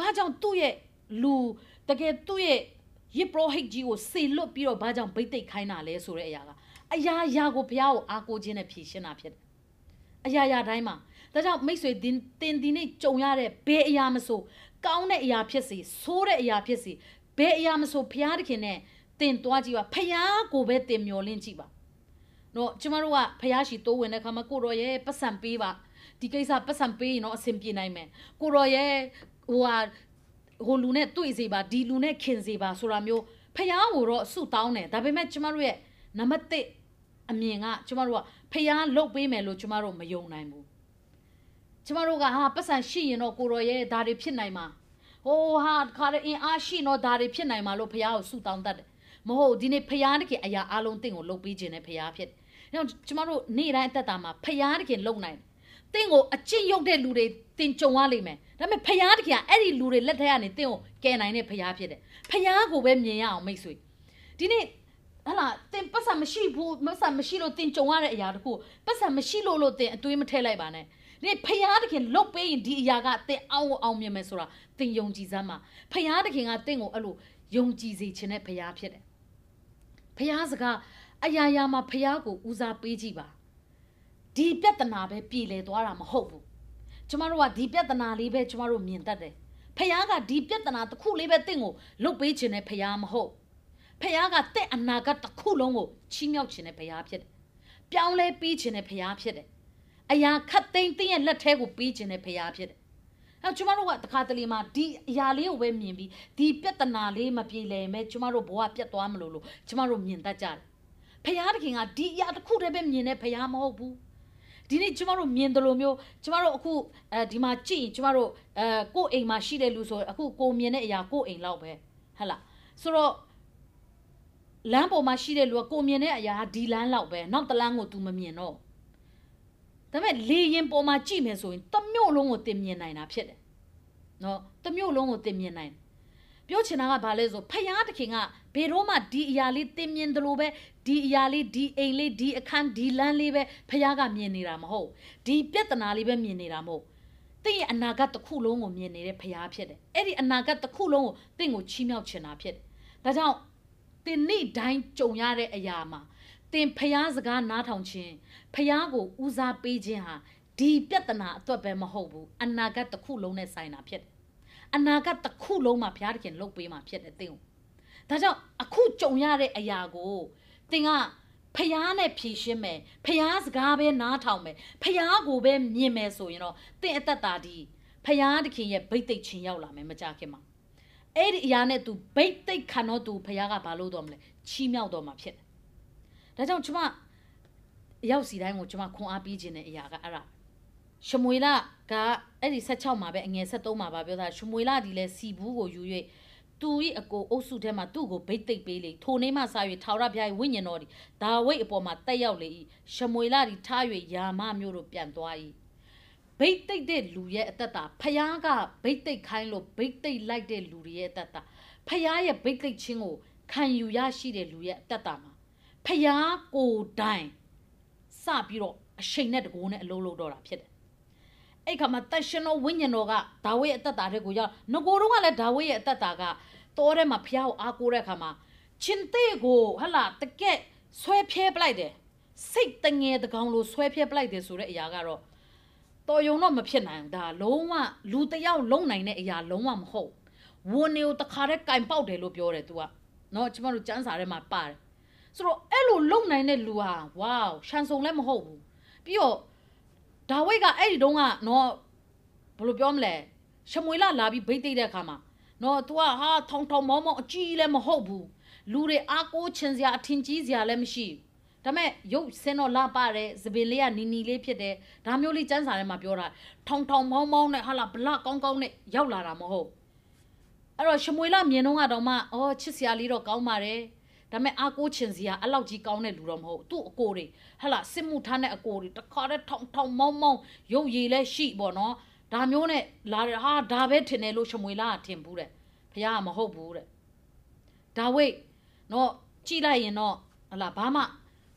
ဘာကြောင့်သူ့ရဲ့လူတကယ်သူ့ရဲ့ရစ်ပရောဟိတ်ကြီးကိုစေလွတ်ပြီးတော့ဘာကြောင့်ဗိတ်သိက်ခိုင်းတာလဲဆိုတဲ့အရာကအရာရာကိုဘုရားကိုအားကိုးခြင်းနဲ့ဖြေရှင်းတာဖြစ်တယ်အရာရာတိုင်းမှာဒါကြောင့်မိတ်ဆွေတင်တင်ဒီနေ့ကြုံရတဲ့ဘယ်အရာမဆိုကောင်းတဲ့အရာဖြစ်စေဆိုးတဲ့အရာဖြစ်စေဘယ်အရာမဆိုဘုရားသခင်နဲ့တင်သွားကြည့်ပါဘုရားကိုပဲတင်မျောလင့်ကြည့်ပါနော်ကျမတို့ကဘုရားရှိတိုးဝင်တဲ့ခါမှာကိုရောရဲ့ပတ်စံပေးပါဒီကိစ္စပတ်စံပေးရင်တော့အဆင်ပြေနိုင်မယ်ကိုရောရဲ့ဟိုဟာဟိုလူနဲ့တွေ့စေပါဒီလူနဲ့ခင်စေပါဆိုတာမျိုးဖះကိုတော့ဆုတောင်းတယ်ဒါပေမဲ့ကျမတို့ရဲ့နံပါတ်တစ်အမြင်ကကျမတို့ကဖះလုတ်ပေးမယ်လို့ကျမတို့မယုံနိုင်ဘူးကျမတို့ကဟာပတ်စံရှိရင်တော့ကိုရောရဲ့ဒါတွေဖြစ်နိုင်မှာဟိုဟာခါတဲ့အင်အားရှိတော့ဒါတွေဖြစ်နိုင်မှာလို့ဖះကိုဆုတောင်းတတ်တယ်မဟုတ်ဒီနေ့ဖះတခင်အရာအလုံးတင့်ကိုလုတ်ပေးခြင်းနဲ့ဖះဖြစ်တယ်ဒါကြောင့်ကျမတို့နေ့တိုင်းအသက်တာမှာဖះတခင်လုတ်နိုင်တင့်ကိုအကျင့်ရုပ်တဲ့လူတွေတင်ကြုံရလိမ့်မယ်ဒါပေမဲ့ဖះတခင်ကအဲ့ဒီလူတွေလက်ထက်ကနေတင့်ကိုကယ်နိုင်တဲ့ဖះဖြစ်တယ်ဖះကိုပဲမြင်ရအောင်မိတ်ဆွေဒီနေ့ဟာလာတင်ပတ်စံမရှိဘူးပတ်စံမရှိလို့တင်ကြုံရတဲ့အရာတခုပတ်စံမရှိလို့လို့တင်အတွေးမထည့်လိုက်ပါနဲ့ဒီဖះတခင်လုတ်ပေးရင်ဒီအရာကတင်အောင်အောင်မြင်မယ်ဆိုတာတင်ယုံကြည်စမ်းမှာဖះတခင်ကတင့်ကိုအဲ့လိုယုံကြည်စေခြင်းနဲ့ဖះဖြစ်တယ်ဖះစကားအရာရာမှာဖះကိုဦးစားပေးကြည့်ပါဒီပြဿနာပဲပြည်လေသွားတာမဟုတ်ဘူးကျမတို့ကဒီပြဿနာလေးပဲကျမတို့မြင်တတ်တယ်ဖះကဒီပြဿနာတစ်ခုလေးပဲတင့်ကိုလုတ်ပေးခြင်းနဲ့ဖះမဟုတ်ဖះကတဲ့အနာဂတ်တစ်ခုလုံးကိုချီးမြှောက်ခြင်းနဲ့ဖះဖြစ်တယ်ပြောင်းလဲပေးခြင်းနဲ့ဖះဖြစ်တယ်အရာခတ်သိမ်းတင်းရဲ့လက်ထဲကိုပေးခြင်းနဲ့ဖះဖြစ်တယ်အဲကျမတို့ကတခါတလေမှာဒီအရာလေးကိုပဲမြင်ပြီးဒီပြဿနာလေးမပြေလည်မဲ့ကျမတို့ဘဝပြတ်သွားမလို့လို့ကျမတို့မြင်တတ်ကြတယ်ဖះတခင်ကဒီအရာတစ်ခုတည်းပဲမြင်တဲ့ဖះမဟုတ်ဘူးဒီနေ့ကျမတို့မြင်တယ်လို့မျိုးကျမတို့အခုအဲဒီမှာကြည့်ရင်ကျမတို့အဲကိုယ်အိမ်မှာရှိတဲ့လူဆိုအခုကိုမြင်တဲ့အရာကိုယ်အိမ်လောက်ပဲဟဟလားဆိုတော့လမ်းပေါ်မှာရှိတဲ့လူကကိုမြင်တဲ့အရာဒီလမ်းလောက်ပဲနောက်တလမ်းကို तू မမြင်တော့ဒါပေမဲ့လေရင်ပေါ်မှာကြည့်မယ်ဆိုရင်တမျိုးလုံးကိုတင်မြင်နိုင်တာဖြစ်တယ်နော်တမျိုးလုံးကိုတင်မြင်နိုင်ပြောချင်တာကဘာလဲဆိုဖယားတခင်ကဘယ်တော့မှဒီအရာလေးတင်မြင်တယ်လို့ပဲဒီအရာလေးဒီအိမ်လေးဒီအခန်းဒီလမ်းလေးပဲဖယားကမြင်နေတာမဟုတ်ဒီပြဿနာလေးပဲမြင်နေတာမဟုတ်တင့်ရဲ့အနာဂတ်တစ်ခုလုံးကိုမြင်နေတဲ့ဖယားဖြစ်တယ်အဲ့ဒီအနာဂတ်တစ်ခုလုံးကိုတင့်ကိုချီးမြှောက်ချင်တာဖြစ်တယ်ဒါကြောင့်တင်နေ့တိုင်းကြုံရတဲ့အရာမှာတင်ဖယားစကားနားထောင်ခြင်းဖယားကိုဦးစားပေးခြင်းဟာဒီပြဿနာအတွက်ပဲမဟုတ်ဘူးအနာဂတ်တစ်ခုလုံးနဲ့ဆိုင်တာဖြစ်တယ်အနာဂတ်တစ်ခုလုံးမှာဘုရားသခင်လုပ်ပေးမှာဖြစ်တယ်တင်ဒါကြောင့်အခုကြုံရတဲ့အရာကိုတင်ကဖယားနဲ့ဖြည့်ရှင်းမယ်ဖယားစကားပဲနားထောင်မယ်ဖယားကိုပဲမြင်မယ်ဆိုရင်တော့တင်အသက်တာဒီဖယားသခင်ရဲ့ဗိတ်သိက်ချင်းရောက်လာမယ်မကြခင်မှာအဲ့ဒီအရာနဲ့ तू ဗိတ်သိက်ခံတော့ तू ဖယားကဘာလို့တော့မလဲချီးမြှောက်တော့မှာဖြစ်တယ်ဒါကြောင့်ကျွန်မရောက်စီတိုင်းကိုကျွန်မခွန်အားပေးခြင်းတဲ့အရာကအဲ့ဒါရှမွေလကအဲ့ဒီဆက်၆မှာပဲအငယ်ဆက်၃မှာပါပြောတာရှမွေလဒီလဲစီဘူးကိုယူ၍သူ၏အကိုအုပ်စုထဲမှာသူ့ကိုဗိတ်သိက်ပေးလေထိုနေမှစ၍ထာဝရဘုရား၏ဝိညာဉ်တော်သည်ဒါဝိတ်အပေါ်မှာတက်ရောက်လေ၏ရှမွေလသည်ထား၍ယာမမျိုးတို့ပြန်သွား၏ဗိတ်သိက်တဲ့လူရဲ့အသက်တာဖယားကဗိတ်သိက်ခိုင်းလို့ဗိတ်သိက်လိုက်တဲ့လူတွေရဲ့အသက်တာဖယားရဲ့ဗိတ်သိက်ခြင်းကိုခံယူရရှိတဲ့လူရဲ့အသက်တာမှာဖယားကိုတိုင်စပြီးတော့အရှိန်နဲ့တကိုးနဲ့အလုံးလုံးတော့တာဖြစ်တယ်အဲ့ခါမှာတက်ရှင်တော်ဝိညာဉ်တော်ကဒါဝိဒ်အသက်တာတွေကိုရောက်ငကိုတော့ကလည်းဒါဝိဒ်ရဲ့အသက်တာကတောထဲမှာဖျားကိုအားကိုးတဲ့ခါမှာချင်းသေးကိုဟလာတကက်ဆွဲဖြဲပလိုက်တယ်စိတ်တငယ်တကောင်လိုဆွဲဖြဲပလိုက်တယ်ဆိုတဲ့အရာကတော့တော်ယုံတော့မဖြစ်နိုင်ဘူးဒါလုံးဝလူတယောက်လုံးနိုင်တဲ့အရာလုံးဝမဟုတ်ဝန်နေကိုတခါတည်းကင်ပေါက်တယ်လို့ပြောတယ် तू ကနော်ကျမတို့ကျမ်းစာထဲမှာပါတယ်ဆိုတော့အဲ့လိုလုံနိုင်တဲ့လူဟာဝေါရှန်ဆုံလည်းမဟုတ်ဘူးပြီးတော့ဒါဝိဒ်ကအဲ့ဒီတုန်းကနော်ဘယ်လိုပြောမလဲရှမွေလလာပြီးဗိတ်သိက်တဲ့အခါမှာနော် तू ကဟာထောင်ထောင်မောင်းမောင်းအကြီးလည်းမဟုတ်ဘူးလူတွေအားကိုးချင်စရာအထင်ကြီးစရာလည်းမရှိဘူးဒါမဲ့ရုပ်စင်းတော့လာပါတယ်စပင်လေးကနီနီလေးဖြစ်တယ်ဒါမျိုးလေးစမ်းစာထဲမှာပြောတာထောင်ထောင်မောင်းမောင်းနဲ့ဟာလာဘလကောင်းကောင်းနဲ့ရောက်လာတာမဟုတ်အဲ့တော့ရှမွေလမြင်တော့ကတော့မှအော်ချစ်စရာလေးတော့ကောင်းပါတယ်ဒါမဲ့အားကိုးချင်စရာအလောက်ကြီးကောင်းတဲ့လူတော့မဟုတ်သူ့အကိုတွေဟလာစစ်မှုထမ်းတဲ့အကိုတွေတခါတည်းထောင်ထောင်မောင်းမောင်းရုပ်ရည်လည်းရှိပေါ့နော်ဒါမျိုးနဲ့လာဟာဒါပဲထင်တယ်လို့ရှမွေလကထင်ဘူးတဲ့ဖခင်ကမဟုတ်ဘူးတဲ့ဒါဝိဒ်နော်ကြည့်လိုက်ရင်တော့ဟလာဘာမှ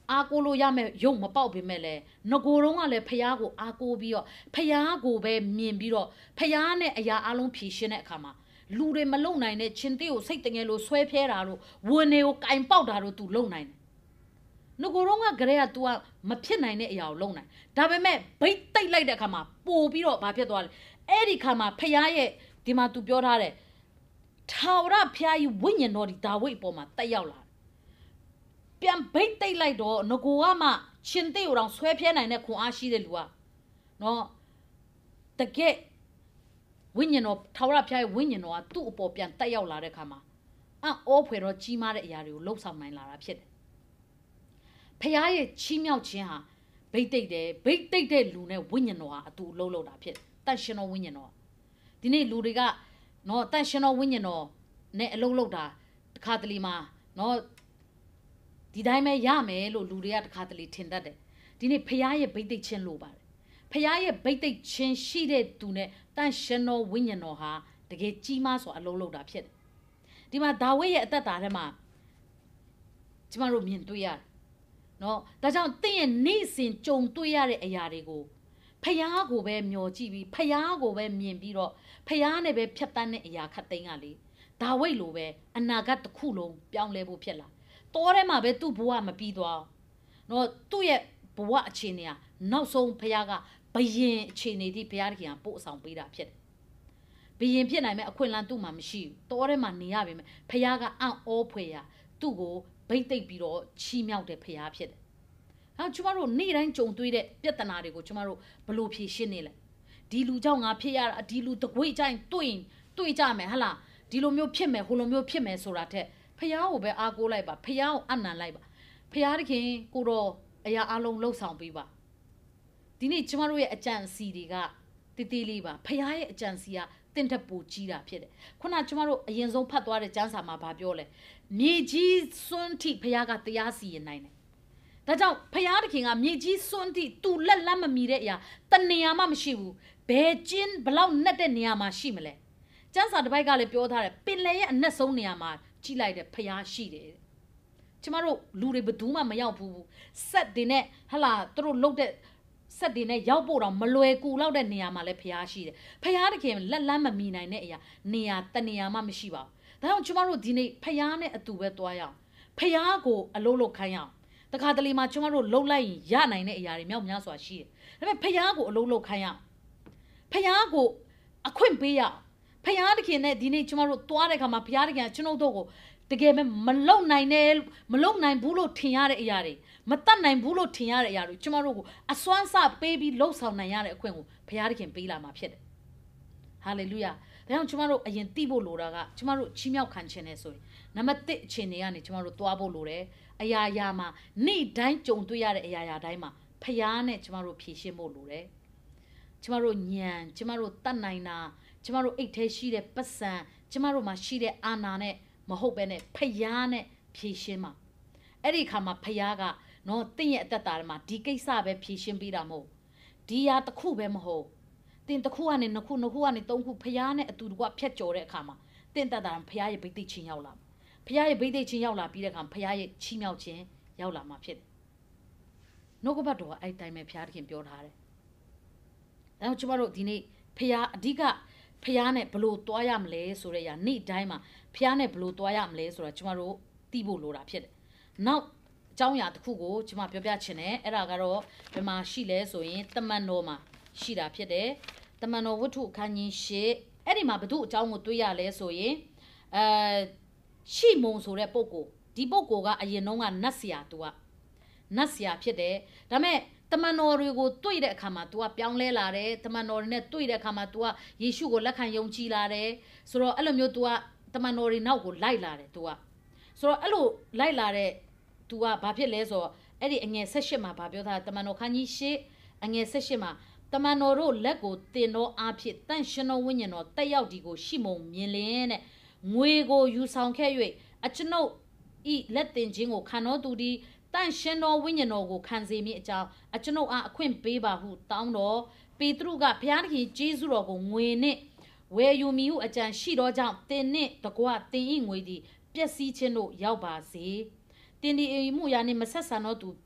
阿哥路也没用么宝贝没嘞，那个人啊嘞培养过阿哥比哦，培养过呗面比咯，培养呢哎呀阿龙皮些呢看嘛，路的么弄来呢，前头有谁等下路衰偏啦路，我呢有干爆他路都弄来呢，那个人啊个人啊都啊么偏来呢也要弄来，但是咩被带来的看嘛，波比咯把偏多嘞，哎你看嘛培养耶，点嘛都表他嘞，头啦偏要温人罗的大卫波嘛带要啦。变被带来的那个啊嘛，现在有人随便来那看阿西的路啊，喏，大概温人哦，头那片温人哦，都不变带要来的看嘛，啊，我陪着起码的也有六上来来片，陪阿爷奇妙钱哈，被带的被带的路呢温人哦，都老老大片，但是那温人哦，今天路这个，喏，但是那温人哦，那老老大，卡得里嘛，喏。ဒီတိုင်းပဲရမယ်လို့လူတွေကတခါတလေထင်တတ်တယ်ဒီနေ့ဖရားရဲ့ဗိသိက်ချင်းလို့ပါတယ်ဖရားရဲ့ဗိသိက်ချင်းရှိတဲ့သူနဲ့တန်ရှင်တော်ဝိညာဉ်တော်ဟာတကယ်ကြီးမားစွာအလုံးလုံးတာဖြစ်တယ်ဒီမှာဒါဝိဒ်ရဲ့အသက်တာထဲမှာကျမတို့မြင်တွေ့ရတယ်နော်ဒါကြောင့်တင့်ရဲ့နေ့စဉ်ကြုံတွေ့ရတဲ့အရာတွေကိုဖရားကိုပဲမျှော်ကြည့်ပြီးဖရားကိုပဲမြင်ပြီးတော့ဖရားနဲ့ပဲဖြတ်တန်းတဲ့အရာခတ်သိမ်းကလေဒါဝိဒ်လိုပဲအနာဂတ်တစ်ခုလုံးပြောင်းလဲဖို့ဖြစ်လာ多的嘛，别都不话没比多，喏，都也不话钱呢，闹送培养个，别人钱呢的培养的人不上辈啦撇，别人撇来没，困难都嘛没事，多的嘛你也别没，培养个按安排呀，都个别对比了奇妙的培养撇的，然后就嘛说你人中对的，别在哪里个，就嘛说不露皮些呢嘞，地路叫俺培养，地路的规章对对家没哈啦，地路没有撇没，后路没有撇没说啦的。ဖျားကိုပဲအားကိုးလိုက်ပါဖျားကိုအနံလိုက်ပါဖျားတခင်ကိုတော့အရာအလုံးလှုပ်ဆောင်ပေးပါဒီနေ့ကျမတို့ရဲ့အကြံစီတွေကတည်တည်လေးပါဖျားရဲ့အကြံစီကတင့်ထက်ပိုကြီးတာဖြစ်တယ်ခုနကျမတို့အရင်ဆုံးဖတ်သွားတဲ့ကျမ်းစာမှာဗာပြောလဲမြေကြီးစွန်းထိဖျားကတရားစီရင်နိုင်တယ်ဒါကြောင့်ဖျားတခင်ကမြေကြီးစွန်းထိသူလက်လက်မမီတဲ့အရာတနေရာမှမရှိဘူးဘယ်ကျင်းဘလောက်နဲ့တဲ့နေရာမှာရှိမလဲကျမ်းစာတစ်ပိုက်ကလည်းပြောထားတယ်ပင်လယ်ရဲ့အနက်ဆုံးနေရာမှာကြည့်လိုက်တဲ့ဖျားရှိတယ်ကျမတို့လူတွေဘယ်သူမှမရောက်ဘူးဆက်တွေနဲ့ဟလာသူတို့လှုပ်တဲ့ဆက်တွေနဲ့ရောက်ဖို့တော့မလွယ်ကူလောက်တဲ့နေရာမှာလည်းဖျားရှိတယ်ဖျားတခင်လက်လန်းမမီနိုင်တဲ့အရာနေရာတနေရာမှမရှိပါဘူးဒါကြောင့်ကျမတို့ဒီနေ့ဖျားနဲ့အတူပဲတွားရအောင်ဖျားကိုအလုံးလုံးခိုင်းရအောင်တခါတလေမှာကျမတို့လှုပ်လိုက်ရင်ရနိုင်တဲ့အရာတွေမြောက်များစွာရှိတယ်ဒါပေမဲ့ဖျားကိုအလုံးလုံးခိုင်းရအောင်ဖျားကိုအခွင့်ပေးရအောင်ဖျားတခင်နဲ့ဒီနေ့ကျမတို့တွားတဲ့ခါမှာဖျားတခင်ကျွန်တော်တို့ကိုတကယ်ပဲမလုံနိုင်နဲ့မလုံနိုင်ဘူးလို့ထင်ရတဲ့အရာတွေမတတ်နိုင်ဘူးလို့ထင်ရတဲ့အရာတွေကျမတို့ကိုအစွမ်းစပေးပြီးလှုပ်ဆောင်နိုင်ရတဲ့အခွင့်ကိုဖခင်သခင်ပေးလာမှာဖြစ်တယ်ဟာလေလုယာဒါကြောင့်ကျမတို့အရင်သိဖို့လိုတာကကျမတို့ချီးမြှောက်ခံခြင်းနဲ့ဆိုရင်နံပါတ်တစ်အခြေအနေကနေကျမတို့တွားဖို့လိုတယ်အရာရာမှာနေ့တိုင်းကြုံတွေ့ရတဲ့အရာရာတိုင်းမှာဖခင်နဲ့ကျမတို့ဖြည့်ရှင်းဖို့လိုတယ်ကျမတို့ညံကျမတို့တတ်နိုင်တာကျမတို့အိတ်ထဲရှိတဲ့ပတ်စံကျမတို့မှာရှိတဲ့အာနာနဲ့မဟုတ်ပဲနဲ့ဖျားနဲ့ဖြည့်ရှင်းမှာအဲ့ဒီခါမှာဖျားကနော်တင့်ရဲ့အသက်တာထဲမှာဒီကိစ္စပဲဖြည့်ရှင်းပေးတာမဟုတ်ဒီဟာတစ်ခုပဲမဟုတ်တင်တစ်ခုကနေနှစ်ခုနှစ်ခုကနေသုံးခုဖျားနဲ့အတူတကွဖြတ်ကျော်တဲ့အခါမှာတင့်တက်တာဖျားရဲ့ဗိသိက်ချင်းရောက်လာဖျားရဲ့ဗိသိက်ချင်းရောက်လာပြီးတဲ့အခါဖျားရဲ့ချီးမြှောက်ခြင်းရောက်လာမှာဖြစ်တယ်နှုတ်ကပတ်တော်ကအဲ့တိုင်းပဲဖျားတခင်ပြောထားတယ်ဒါကြောင့်ကျမတို့ဒီနေ့ဖျားအဓိကဖျားနဲ့ဘလို့တွားရမလဲဆိုတဲ့အရာနေ့တိုင်းမှာဖျားနဲ့ဘလို့တွားရမလဲဆိုတာကျမတို့သိဖို့လိုတာဖြစ်တယ်။နောက်အကြောင်းအရာတစ်ခုကိုကျမပြောပြချင်တယ်အဲ့ဒါကတော့ဘယ်မှာရှိလဲဆိုရင်တမန်တော်မှာရှိတာဖြစ်တယ်။တမန်တော်ဝတ္ထုအခန်းကြီးရှစ်အဲ့ဒီမှာဘု து အကြောင်းကိုတွေးရလဲဆိုရင်အဲရှိမုံဆိုတဲ့ပုဂ္ဂိုလ်ဒီပုဂ္ဂိုလ်ကအရင်တုန်းကနတ်ဆရာသူကနတ်ဆရာဖြစ်တယ်။ဒါပေမဲ့တမန်တော်တွေကိုတွေ့တဲ့အခါမှာ तू ကပြောင်းလဲလာတယ်တမန်တော်တွေနဲ့တွေ့တဲ့အခါမှာ तू ကယေရှုကိုလက်ခံယုံကြည်လာတယ်ဆိုတော့အဲ့လိုမျိုး तू ကတမန်တော်တွေနောက်ကိုလိုက်လာတယ် तू ကဆိုတော့အဲ့လိုလိုက်လာတဲ့ तू ကဘာဖြစ်လဲဆိုတော့အဲ့ဒီအငယ်၁၈မှာဘာပြောထားတမန်တော်ခန်းကြီးရှစ်အငယ်၁၈မှာတမန်တော်တို့လက်ကိုတင်တော်အားဖြင့်တန့်ရှင်တော်ဝိညာဉ်တော်တက်ရောက်ဒီကိုရှိမုံမြင်လင်းတဲ့ငွေကိုယူဆောင်ခဲ့၍အကျွန်ုပ်ဤလက်တင်ခြင်းကိုခံတော်သူဒီတန့်ရှင်တော်ဝိညာဉ်တော်ကိုခံစေမည်အကြောင်းအကျွန်ုပ်အားအခွင့်ပေးပါဟုတောင်းတော်ပေတရုကဘုရားသခင်ကျေးဇူးတော်ကိုငွေနှင့်ဝယ်ယူမည်ဟုအကြံရှိတော်ကြောင့်တင်နှင့်တကွတင်ဤငွေသည်ပျက်စီးခြင်းတို့ရောက်ပါစေတင်ဒီအိမ်မှုရာနှင့်မဆက်ဆံတော်သူ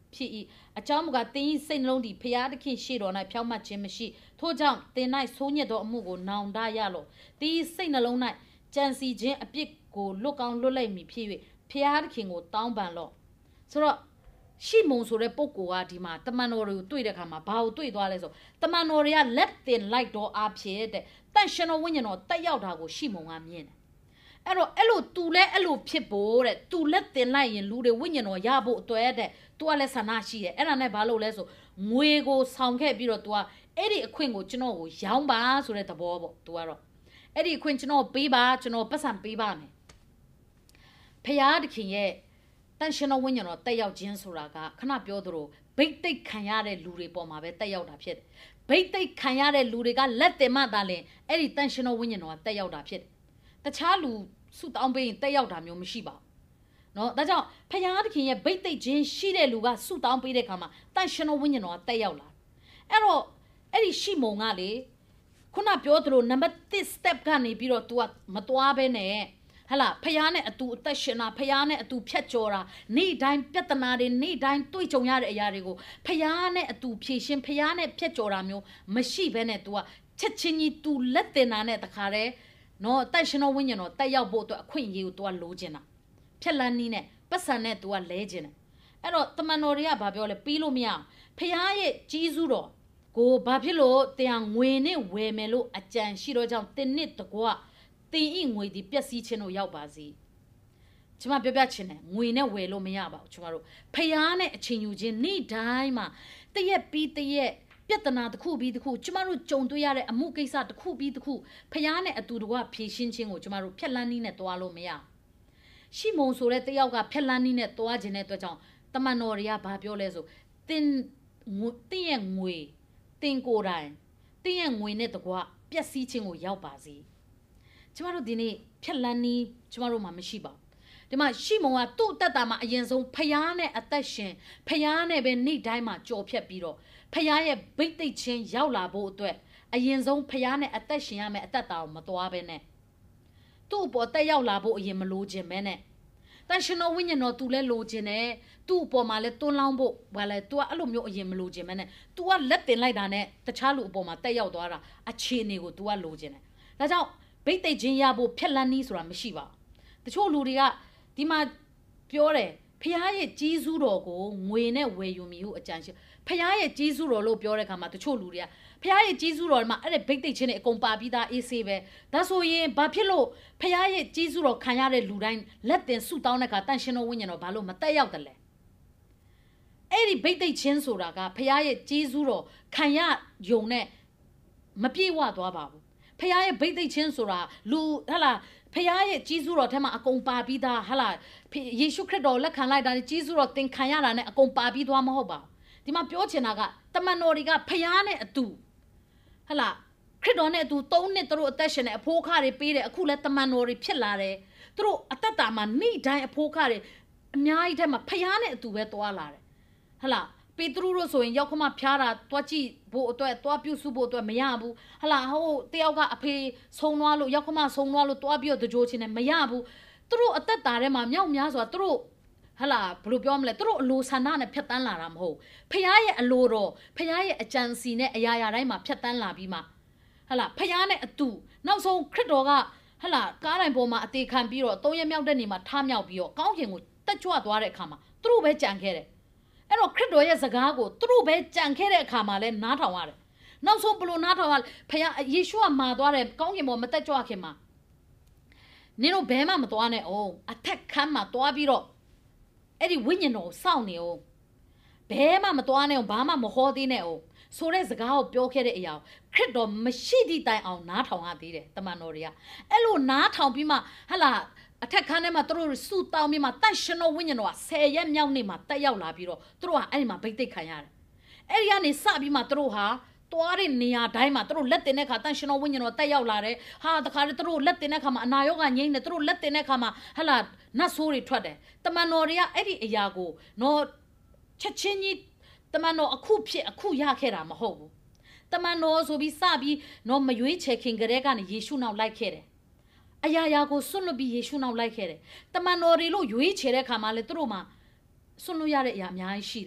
ဖြစ်၏အကြောင်းမူကားသင်၏စိတ်နှလုံးသည်ဖျားသခင်ရှေ့တော်၌ဖြောင့်မတ်ခြင်းမရှိထို့ကြောင့်သင်၌ဆိုးညစ်သောအမှုကိုနောင်တရလော့သင်၏စိတ်နှလုံး၌ကြံစီခြင်းအပြစ်ကိုလွတ်ကောင်းလွတ်လိမ့်မည်ဖြစ်၍ဖျားသခင်ကိုတောင်းပန်လော့ဆိုတော့ရှိမုံဆိုတဲ့ပုဂ္ဂိုလ်ကဒီမှာတမန်တော်တွေကိုတွေ့တဲ့အခါမှာဘာကိုတွေ့သွားလဲဆိုတမန်တော်တွေကလက်တင်လိုက်တော့အဖြစ်တဲ့တန်ရှင်တော်ဝိညာဉ်တော်တက်ရောက်တာကိုရှိမုံကမြင်တယ်အဲ့တော့အဲ့လိုသူလဲအဲ့လိုဖြစ်ဖို့တဲ့သူလက်တင်လိုက်ရင်လူတွေဝိညာဉ်တော်ရဖို့အတွက်တဲ့သူကလည်းဆန္ဒရှိတယ်အဲ့ဒါနဲ့ဘာလို့လဲဆိုငွေကိုဆောင်ခဲ့ပြီးတော့သူကအဲ့ဒီအခွင့်ကိုကျွန်တော်ကိုရောင်းပါဆိုတဲ့သဘောပေါ့သူကတော့အဲ့ဒီအခွင့်ကျွန်တော်ပေးပါကျွန်တော်ပတ်စံပေးပါမယ်ဖယားသခင်ရဲ့တန်ရှင်တော်ဝိညာဉ်တော်တက်ရောက်ခြင်းဆိုတာကခဏပြောသလိုဗိတ်သိက်ခံရတဲ့လူတွေပေါ်မှာပဲတက်ရောက်တာဖြစ်တယ်ဗိတ်သိက်ခံရတဲ့လူတွေကလက်တင်မှသာလင်အဲ့ဒီတန်ရှင်တော်ဝိညာဉ်တော်ကတက်ရောက်တာဖြစ်တယ်တခြားလူဆုတောင်းပေးရင်တက်ရောက်တာမျိုးမရှိပါဘူးเนาะဒါကြောင့်ဖယားသခင်ရဲ့ဗိတ်သိက်ခြင်းရှိတဲ့လူကဆုတောင်းပေးတဲ့အခါမှာတန်ရှင်တော်ဝိညာဉ်တော်ကတက်ရောက်လာအဲ့တော့အဲ့ဒီရှိမုံကလေခုနပြောသလိုနံပါတ်one step ကနေပြီးတော့ तू ကမသွားဘဲနဲ့ဟလာဖယားနဲ့အတူအသက်ရှင်တာဖယားနဲ့အတူဖြတ်ကျော်တာနေ့တိုင်းပြဿနာတွေနေ့တိုင်းတွေ့ကြုံရတဲ့အရာတွေကိုဖယားနဲ့အတူဖြေရှင်းဖယားနဲ့ဖြတ်ကျော်တာမျိုးမရှိဘဲနဲ့ तू ကချက်ချင်းကြီး तू လက်တင်တာနဲ့တခါတည်းနော်အသက်ရှင်တော်ဝိညာဉ်တော်တက်ရောက်ဖို့အတွက်အခွင့်အရေးကို तू ကလိုချင်တာဖြက်လန်းနီးနဲ့ပတ်စံနဲ့ तू ကလဲချင်တယ်အဲ့တော့တမန်တော်တွေကဘာပြောလဲပြီးလို့မရအောင်ဖယားရဲ့ကြီးစုတော်ကိုဘာဖြစ်လို့တရားငွေနဲ့ဝယ်မယ်လို့အကြံရှိတော့ကြောင့်တင်းနစ်တကွတင်ဤငွေဒီပျက်စီးခြင်းတို့ရောက်ပါစေကျမပြောပြချင်တယ်ငွေနဲ့ဝယ်လို့မရပါဘူးကျမတို့ဖယားနဲ့အချိန်ယူခြင်းနေ့တိုင်းမှာတရက်ပြီးတရက်ပြဿနာတစ်ခုပြီးတစ်ခုကျမတို့ကြုံတွေ့ရတဲ့အမှုကိစ္စတစ်ခုပြီးတစ်ခုဖယားနဲ့အတူတကွဖြေရှင်းခြင်းကိုကျမတို့ဖြက်လန်းနည်းနဲ့တွားလို့မရရှိမုံဆိုတဲ့တယောက်ကဖြက်လန်းနည်းနဲ့တွားခြင်းတဲ့အတွက်ကြောင့်တမန်တော်တွေကဘာပြောလဲဆိုတင်တင်ရဲ့ငွေတင်ကိုယ်တိုင်တင်ရဲ့ငွေနဲ့တကွပျက်စီးခြင်းကိုရောက်ပါစေကျမတို့ဒီနေ့ဖြက်လန်းနီးကျမတို့မှာမရှိပါဘူးဒီမှာရှိမုံကသူ့အသက်တာမှာအရင်ဆုံးဖယားနဲ့အသက်ရှင်ဖယားနဲ့ပဲနေ့တိုင်းမှာကြော်ဖြတ်ပြီးတော့ဖယားရဲ့ဗိတ်သိက်ချင်းရောက်လာဖို့အတွက်အရင်ဆုံးဖယားနဲ့အသက်ရှင်ရမယ်အသက်တာကိုမသွားဘဲနဲ့သူ့အပေါ်တက်ရောက်လာဖို့အရင်မလိုချင်ပဲနဲ့တန်ရှင်တော်ဝိညာဉ်တော်သူလည်းလိုချင်တယ်သူ့အပေါ်မှာလည်းတွန်းလောင်းဖို့ဘာလဲ तू ကအဲ့လိုမျိုးအရင်မလိုချင်ပဲနဲ့ तू ကလက်တင်လိုက်တာနဲ့တခြားလူအပေါ်မှာတက်ရောက်သွားတာအခြေအနေကို तू ကလိုချင်တယ်ဒါကြောင့်ဗိတ်သိက်ချင်းရဖို့ဖြက်လန်းနီးဆိုတာမရှိပါဘူးတချို့လူတွေကဒီမှာပြောတယ်ဖယားရဲ့ကြီးစုတော်ကိုငွေနဲ့ဝယ်ယူမိဟုအကြံရှိဖယားရဲ့ကြီးစုတော်လို့ပြောတဲ့အခါမှာတချို့လူတွေကဖယားရဲ့ကြီးစုတော်မှာအဲ့ဒီဗိတ်သိက်ချင်းတွေအကုန်ပါပြီးသားအေးဆေးပဲဒါဆိုရင်ဘာဖြစ်လို့ဖယားရဲ့ကြီးစုတော်ခံရတဲ့လူတိုင်းလက်တင်ဆုတောင်းတဲ့အခါတန်ရှင်တော်ဝိညာဉ်တော်ဘာလို့မတက်ရောက်တယ်လဲအဲ့ဒီဗိတ်သိက်ချင်းဆိုတာကဖယားရဲ့ကြီးစုတော်ခံရယုံနဲ့မပြေဝသွားပါဘူးဖယားရဲ့ဗိတ်သိက်ချင်းဆိုတာလူဟလာဖယားရဲ့ကြီးစုတော်ထဲမှာအကုန်ပါပြီးသားဟလာယေရှုခရစ်တော်လက်ခံလိုက်တာကြီးစုတော်သင်ခံရတာနဲ့အကုန်ပါပြီးသွားမဟုတ်ပါဘူးဒီမှာပြောချင်တာကတမန်တော်တွေကဖယားနဲ့အတူဟလာခရစ်တော်နဲ့အတူသုံးနှစ်သူတို့အသက်ရှင်နေအဖိုးခါတွေပေးတယ်အခုလဲတမန်တော်တွေဖြစ်လာတယ်သူတို့အသက်တာမှာနေ့တိုင်းအဖိုးခါတွေအများကြီးထဲမှာဖယားနဲ့အတူပဲသွားလာတယ်ဟလာပေတရုတို့ဆိုရင်ရောက်ခမဖျားတာတွားကြည့်ဖို့အတွက်တွားပြုစုဖို့အတွက်မရဘူးဟလာဟိုတယောက်ကအဖေဆုံသွားလို့ရောက်ခမဆုံသွားလို့တွားပြီးတော့ကြိုးချင်းနဲ့မရဘူးသူတို့အသက်တာထဲမှာမြောက်များစွာသူတို့ဟလာဘယ်လိုပြောမလဲသူတို့အလိုဆန္ဒနဲ့ဖြတ်တန်းလာတာမဟုတ်ဖယားရဲ့အလိုတော်ဖယားရဲ့အကြံစီနဲ့အရာရာတိုင်းမှာဖြတ်တန်းလာပြီးမှဟလာဖယားနဲ့အတူနောက်ဆုံးခရစ်တော်ကဟလာကားတိုင်ပေါ်မှာအသေးခံပြီးတော့သုံးရမြောက်တဲ့နေမှာထားမြောက်ပြီးတော့ကောင်းကင်ကိုတက်ကြွသွားတဲ့အခါမှာသူတို့ပဲကြံခဲ့တယ်အဲ့တော့ခရစ်တော်ရဲ့စကားကိုသူတို့ပဲကြံခဲ့တဲ့အခါမှာလဲနားထောင်ရတယ်နောက်ဆုံးဘလို့နားထောင်ရဖယားယေရှုကမာသွားတယ်ကောင်းကင်ပေါ်မတက်ကြွခင်မှာနင်တို့ဘဲမှမသွားနဲ့အောင်အထက်ခန်းမှာသွားပြီးတော့အဲ့ဒီဝိညာဉ်တော်စောင့်နေအောင်ဘဲမှမသွားနဲ့အောင်ဘာမှမဟောသေးနဲ့အောင်ဆိုတဲ့စကားကိုပြောခဲ့တဲ့အရာခရစ်တော်မရှိသည့်တိုင်အောင်နားထောင်ရသေးတယ်တမန်တော်တွေကအဲ့လိုနားထောင်ပြီးမှဟလာအထက်ခန်းထဲမှာသူတို့စုတောင်းပြီးမှတန့်ရှင်တော်ဝိညာဉ်တော်ကဆယ်ရက်မြောက်နေ့မှာတက်ရောက်လာပြီးတော့သူတို့ကအဲ့ဒီမှာဗိတ်သိက်ခံရတယ်အဲ့ဒီကနေစပြီးမှသူတို့ဟာတွားတဲ့နေရာတိုင်းမှာသူတို့လက်တင်တဲ့ခါတန့်ရှင်တော်ဝိညာဉ်တော်တက်ရောက်လာတယ်ဟာတခါတည်းသူတို့လက်တင်တဲ့ခါမှာအနာရောဂါငြိမ်းတယ်သူတို့လက်တင်တဲ့ခါမှာဟလာနတ်ဆိုးတွေထွက်တယ်တမန်တော်တွေကအဲ့ဒီအရာကိုနော်ချက်ချင်းကြီးတမန်တော်အခုဖြစ်အခုရခဲ့တာမဟုတ်ဘူးတမန်တော်ဆိုပြီးစပြီးနော်မရွေးချယ်ခင်ကလေးကနေယေရှုနောက်လိုက်ခဲ့တယ်အရာရာကိုစွန့်လွတ်ပြီးယေရှုနောက်လိုက်ခဲ့တယ်တမန်တော်တွေလို့ရွေးချယ်တဲ့ခါမှာလေသူတို့မှာစွန့်လွတ်ရတဲ့အရာအများကြီးရှိတယ်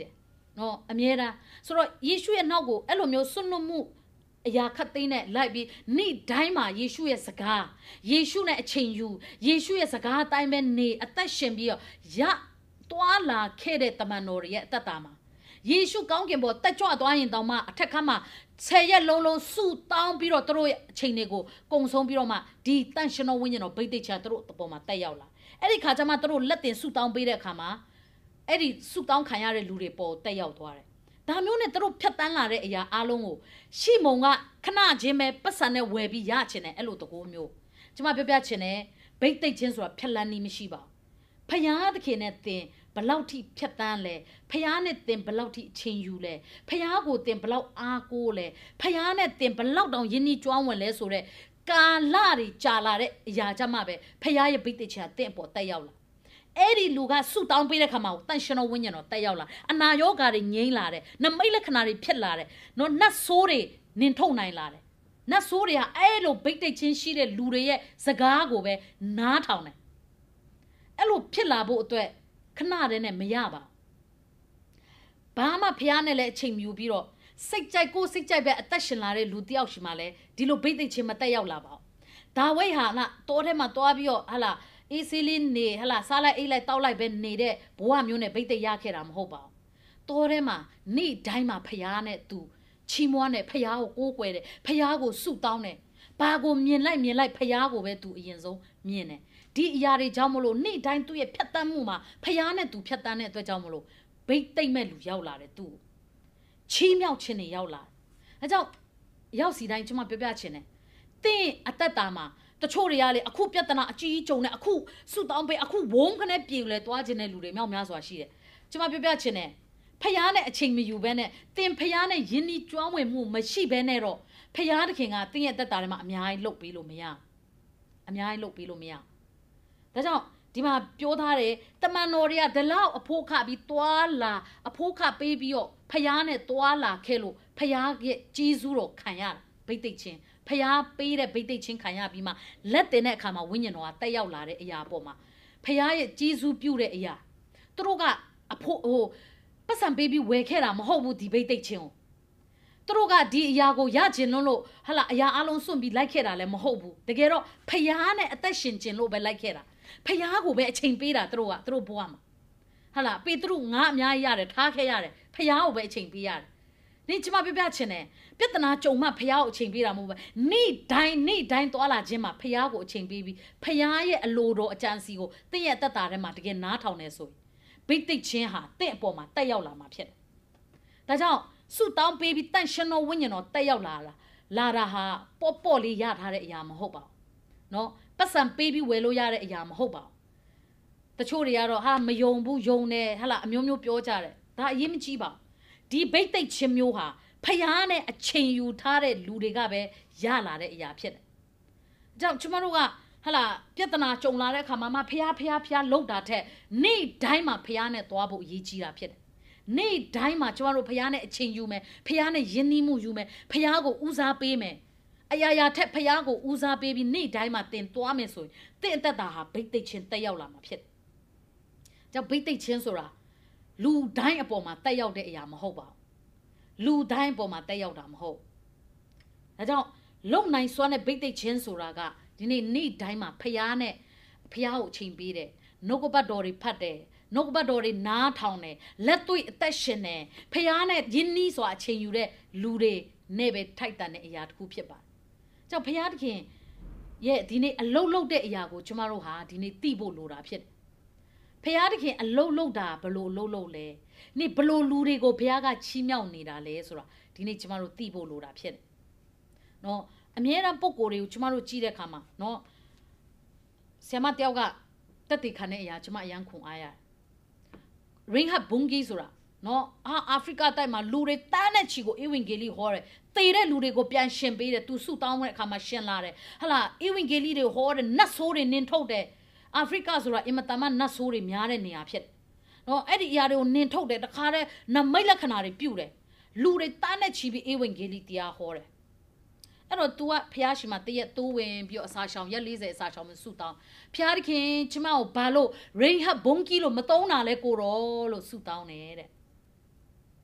နော်အမြဲတမ်းဆိုတော့ယေရှုရဲ့နောက်ကိုအဲ့လိုမျိုးစွန့်လွတ်မှုအရာခတ်သိမ်းနဲ့လိုက်ပြီးနေ့တိုင်းမှာယေရှုရဲ့စကားယေရှုနဲ့အချိန်ယူယေရှုရဲ့စကားအတိုင်းပဲနေအသက်ရှင်ပြီးတော့ရတွာလာခဲ့တဲ့တမန်တော်ရဲ့အသက်တာမှာယေရှုကောင်းကင်ဘုံတက်ကြွသွားရင်တောင်မှအထက်ခါမှာဆယ်ရက်လုံးလုံးစုတောင်းပြီးတော့သူတို့ရဲ့အချိန်တွေကိုကုံဆုံးပြီးတော့မှဒီတန်ရှင်တော်ဝိညာဉ်တော်ဗိတ်တိတ်ချသူတို့အပေါ်မှာတက်ရောက်လာအဲ့ဒီခါကျမှသူတို့လက်တင်စုတောင်းပေးတဲ့အခါမှာအဲ့ဒီစုတောင်းခံရတဲ့လူတွေပေါ်တက်ရောက်သွားတယ်ဒါမျိုးနဲ့သူတို့ဖြတ်တန်းလာတဲ့အရာအလုံးကိုရှီမုန်ကခဏချင်းပဲပတ်စံနဲ့ဝယ်ပြီးရချင်တယ်အဲ့လိုတကိုးမျိုးကျွန်မပြောပြချင်တယ်ဗိတ်တိတ်ချင်းဆိုတာဖြတ်လန်းနည်းမရှိပါဘူးဖယားသခင်နဲ့တင်ဘလောက်ထိဖြတ်တန်းလဲဖယားနဲ့တင်ဘလောက်ထိအချိန်ယူလဲဖယားကိုတင်ဘလောက်အားကိုးလဲဖယားနဲ့တင်ဘလောက်တောင်ယဉ်ဤကျွမ်းဝင်လဲဆိုတဲ့ကာလတွေကြာလာတဲ့အရာကြမှာပဲဖယားရဲ့ဗိတ်တိတ်ချာတင့်ပေါ်တက်ရောက်လာအဲ့ဒီလူကဆုတောင်းပေးတဲ့ခါမှာတန်ရှင်တော်ဝိညာဉ်တော်တက်ရောက်လာအနာရောဂါတွေငြိမ်းလာတယ်နမိတ်လက္ခဏာတွေဖြစ်လာတယ်နော်နတ်ဆိုးတွေနင်ထုတ်နိုင်လာတယ်နတ်ဆိုးတွေကအဲ့လိုဗိတ်တိတ်ချင်းရှိတဲ့လူတွေရဲ့စကားကိုပဲနားထောင်တယ်အဲ့လိုဖြစ်လာဖို့အတွက်ခဏတည်းနဲ့မရပါဘာမှဖျားနဲ့လည်းအချိန်မြူပြီးတော့စိတ်ကြိုက်ကိုစိတ်ကြိုက်ပဲအသက်ရှင်လာတဲ့လူတယောက်ရှိမှလည်းဒီလိုဗိတ်သိက်ချင်းမတက်ရောက်လာပါဘူးဒါဝိတ်ဟာလားတိုးထဲမှာတွားပြီးတော့ဟာလားအေးစီးလေးနေဟာလားစားလိုက်အိတ်လိုက်တောက်လိုက်ပဲနေတဲ့ဘဝမျိုးနဲ့ဗိတ်သိက်ရခဲ့တာမဟုတ်ပါဘူးတိုးထဲမှာနေ့တိုင်းမှာဖျားနဲ့သူချီးမွမ်းတယ်ဖျားကိုကိုးကွယ်တယ်ဖျားကိုဆုတောင်းတယ်ဘာကိုမြင်လိုက်မြင်လိုက်ဖျားကိုပဲသူအရင်ဆုံးမြင်တယ်ဒီအရာတွေကြောင့်မလို့နေ့တိုင်းသူ့ရဲ့ဖြတ်တန်းမှုမှာဖျားနဲ့သူဖြတ်တန်းတဲ့အတွက်ကြောင့်မလို့ဗိတ်သိမ့်မဲ့လူရောက်လာတယ်သူ့ချီးမြှောက်ခြင်းတွေရောက်လာအဲကြောင့်ရောက်စီတိုင်းကျွန်မပြောပြခြင်းနဲ့တင်းအသက်တာမှာတချို့တွေကလေအခုပြဿနာအကြီးကြုံနဲ့အခုဆုတောင်းပေးအခုဝုန်းခနဲ့ပြေလဲတွားခြင်းတဲ့လူတွေမြောက်များစွာရှိတယ်ကျွန်မပြောပြခြင်းနဲ့ဖျားနဲ့အချိန်မယူဘဲနဲ့တင်းဖျားနဲ့ယဉ်ဤကျွမ်းဝင်မှုမရှိဘဲနဲ့တော့ဖျားတခင်ကတင်းရဲ့အသက်တာထဲမှာအများကြီးလှုပ်ပေးလို့မရအများကြီးလှုပ်ပေးလို့မရဒါကြောင့်ဒီမှာပြောထားတယ်တမန်တော်တွေကဒီလောက်အဖို့ခပြီးတွာလာအဖို့ခပေးပြီးတော့ဖျားနဲ့တွာလာခဲ့လို့ဖျားရဲ့ကြီးစုတော်ခံရတာဗိတ်သိက်ချင်းဖျားပေးတဲ့ဗိတ်သိက်ချင်းခံရပြီးမှလက်တင်တဲ့အခါမှာဝိညာဉ်တော်ကတက်ရောက်လာတဲ့အရာပေါ်မှာဖျားရဲ့ကြီးစုပြုတဲ့အရာသူတို့ကအဖို့ဟိုပတ်စံပေးပြီးဝယ်ခဲ့တာမဟုတ်ဘူးဒီဗိတ်သိက်ချင်းကိုသူတို့ကဒီအရာကိုရကျင်လွန်းလို့ဟာလာအရာအလုံးစွန့်ပြီးလိုက်ခဲ့တာလည်းမဟုတ်ဘူးတကယ်တော့ဖျားနဲ့အသက်ရှင်ကျင်လို့ပဲလိုက်ခဲ့တာဖျားကိုပဲအချိန်ပေးတာသူတို့ကသူတို့ဘဝမှာဟာလာပေတရုငါအများကြီးရတယ်ထားခဲ့ရတယ်ဖျားကိုပဲအချိန်ပေးရတယ်နေ့ကျမပြပြချင်တယ်ပြဿနာကြုံမှဖျားကိုအချိန်ပေးတာမဟုတ်ဘူးနေ့တိုင်းနေ့တိုင်းသွားလာခြင်းမှာဖျားကိုအချိန်ပေးပြီးဖျားရဲ့အလိုတော်အကြံစီကိုတင့်ရဲ့တက်တာထဲမှာတကယ်နားထောင်နေဆိုရင်ဗိတ်သိက်ချင်းဟာတင့်အပေါ်မှာတက်ရောက်လာမှာဖြစ်တယ်ဒါကြောင့်ဆုတောင်းပေးပြီးတန်ရှင်တော်ဝိညာဉ်တော်တက်ရောက်လာတာလာတာဟာပေါ့ပေါ့လေးရထားတဲ့အရာမဟုတ်ပါဘူးနော်ပတ်စံပေးပြီးဝယ်လို့ရတဲ့အရာမဟုတ်ပါဘူးတချို့တွေကတော့ဟာမယုံဘူးယုံတယ်ဟာလာအမျိုးမျိုးပြောကြတယ်ဒါအရေးမကြီးပါဒီဗိတ်သိက်ချင်းမျိုးဟာဖျားနဲ့အချိန်ယူထားတဲ့လူတွေကပဲရလာတဲ့အရာဖြစ်တယ်အကြောင်းကျမတို့ကဟာလာပြဿနာကြုံလာတဲ့အခါမှာမဖျားဖျားဖျားလှုပ်တာထက်နေ့တိုင်းမှာဖျားနဲ့သွားဖို့အရေးကြီးတာဖြစ်တယ်နေ့တိုင်းမှာကျမတို့ဖျားနဲ့အချိန်ယူမယ်ဖျားနဲ့ယဉ်နီးမှုယူမယ်ဖျားကိုဦးစားပေးမယ်အရာရာထက်ဖျားကိုဦးစားပေးပြီးနေ့တိုင်းမှာတင်သွားမယ်ဆိုရင်တင့်အသက်တာဟာဗိတ်သိက်ချင်းတက်ရောက်လာမှာဖြစ်တယ်။ကြောင့်ဗိတ်သိက်ချင်းဆိုတာလူတိုင်းအပေါ်မှာတက်ရောက်တဲ့အရာမဟုတ်ပါဘူး။လူတိုင်းအပေါ်မှာတက်ရောက်တာမဟုတ်။ဒါကြောင့်လုံနိုင်စွမ်းတဲ့ဗိတ်သိက်ချင်းဆိုတာကဒီနေ့နေ့တိုင်းမှာဖျားနဲ့ဖျားကိုအချိန်ပေးတယ်။နှုတ်ကပတ်တော်တွေဖတ်တယ်။နှုတ်ကပတ်တော်တွေနားထောင်တယ်။လက်တွေ့အသက်ရှင်တယ်။ဖျားနဲ့ယဉ်နီးစွာအချိန်ယူတဲ့လူတွေနဲ့ပဲထိုက်တန်တဲ့အရာတစ်ခုဖြစ်ပါတယ်။ကြောင့်ဖျားသခင်ရဲ့ဒီနေ့အလုတ်လုတ်တဲ့အရာကိုကျမတို့ဟာဒီနေ့သိဖို့လိုတာဖြစ်တယ်။ဖျားသခင်အလုတ်လုတ်တာဘလို့အလုတ်လုတ်လဲ။နေ့ဘလို့လူတွေကိုဖျားကချီးမြှောက်နေတာလဲဆိုတာဒီနေ့ကျမတို့သိဖို့လိုတာဖြစ်တယ်။နော်အမြဲတမ်းပုံကိုယ်တွေကိုကျမတို့ကြည့်တဲ့အခါမှာနော်ဆရာမတယောက်ကတက်တည်ခံတဲ့အရာကျမအရန်ခွန်အားရတယ်။ Ring Hub Bungi ဆိုတာနော်အာအာဖရိကတိုက်မှာလူတွေတန်းတဲ့ချီကိုဧဝံဂေလိဟောတယ်။သေတဲ့လူတွေကိုပြန်ရှင်ပေးတယ်။သူဆုတောင်းတဲ့အခါမှာရှင်လာတယ်။ဟလာဧဝံဂေလိတွေဟောတယ်နတ်ဆိုးတွေနင်ထုတ်တယ်။အာဖရိကဆိုတာအင်မတန်မှနတ်ဆိုးတွေများတဲ့နေရာဖြစ်တယ်။နော်အဲ့ဒီအရာတွေကိုနင်ထုတ်တယ်တခါတည်းနမိတ်လက္ခဏာတွေပြုတယ်။လူတွေတန်းတဲ့ချီပြီးဧဝံဂေလိတရားဟောတယ်။အဲ့တော့ तू ကဖျားရှိမှတရက်တိုးဝင်ပြီးတော့အစာရှောင်ရက်၄၀အစာရှောင်မဆုတောင်းဖျားခင်ကျမကိုဘာလို့ Ring Hub Bungi လို့မတုံးတာလဲကိုတော့လို့ဆုတောင်းတယ်တဲ့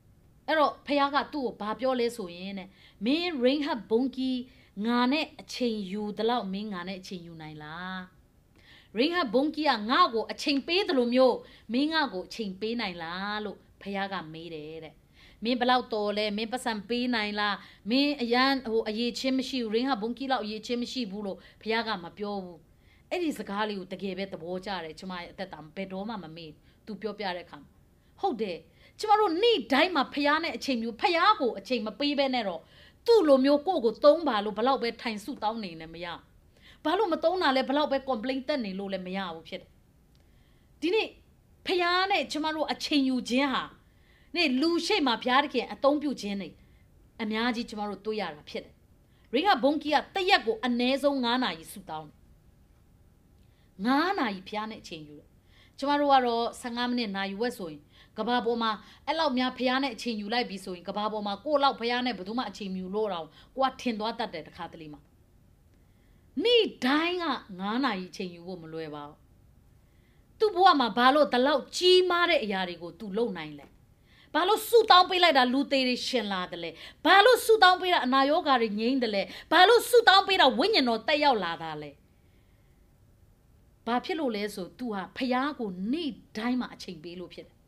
အဲ့တော့ဖះကသူ့ကိုဘာပြောလဲဆိုရင်တဲ့မင်း Reinhard Bonnke ငါနဲ့အချိန်ယူတလောက်မင်းငါနဲ့အချိန်ယူနိုင်လား Reinhard Bonnke ကငါ့ကိုအချိန်ပေးတယ်လို့မျိုးမင်းငါ့ကိုအချိန်ပေးနိုင်လားလို့ဖះကမေးတယ်တဲ့မင်းဘလောက်တော်လဲမင်းပတ်စံပေးနိုင်လားမင်းအရန်ဟိုအရေးချင်းမရှိဘူး Reinhard Bonnke လောက်အရေးချင်းမရှိဘူးလို့ဖះကမပြောဘူးအဲ့ဒီစကားလေးကိုတကယ်ပဲသဘောကျတယ်ကျမရဲ့အသက်တာဘယ်တော့မှမမေ့သူပြောပြတဲ့အခါဟုတ်တယ်ကျမတို့နေ့တိုင်းမှာဖះနဲ့အချိန်မျိုးဖះကိုအချိန်မပေးဘဲနဲ့တော့သူ့လိုမျိုးကိုယ့်ကိုသုံးပါလို့ဘလောက်ပဲထိုင်စုတောင်းနေနေမရဘာလို့မသုံးတာလဲဘလောက်ပဲ complaint တက်နေလို့လည်းမရဘူးဖြစ်တယ်ဒီနေ့ဖះနဲ့ကျမတို့အချိန်ယူခြင်းဟာနေ့လူရှိမှဖះတခင်အသုံးပြုခြင်းနေအများကြီးကျမတို့တွေ့ရတာဖြစ်တယ် Reinhard Bonnke ကတရက်ကိုအနည်းဆုံး9နာရီစုတောင်း9နာရီဖះနဲ့အချိန်ယူတယ်ကျမတို့ကတော့15မိနစ်နာရီဝက်ဆိုရင်ကဘာပေါ်မှာအဲ့လောက်များဖះနဲ့အချိန်ယူလိုက်ပြီဆိုရင်ကဘာပေါ်မှာကိုယ့်လောက်ဖះနဲ့ဘယ်သူမှအချိန်မြူလို့တော့ကိုကထင်သွားတတ်တယ်တခါတလေမှာနေ့တိုင်းက9နာရီအချိန်ယူဖို့မလွယ်ပါဘူးသူ့ဘဝမှာဘာလို့ဒီလောက်ကြီးမားတဲ့အရာတွေကို तू လုပ်နိုင်လဲဘာလို့ဆူတောင်းပေးလိုက်တာလူသေးတွေရှင်လာတယ်လဲဘာလို့ဆူတောင်းပေးတာအနာရောဂါတွေငြိမ်းတယ်လဲဘာလို့ဆူတောင်းပေးတာဝိညာဉ်တော်တက်ရောက်လာတာလဲဘာဖြစ်လို့လဲဆို तू ဟာဖះကိုနေ့တိုင်းမှာအချိန်ပေးလို့ဖြစ်တယ်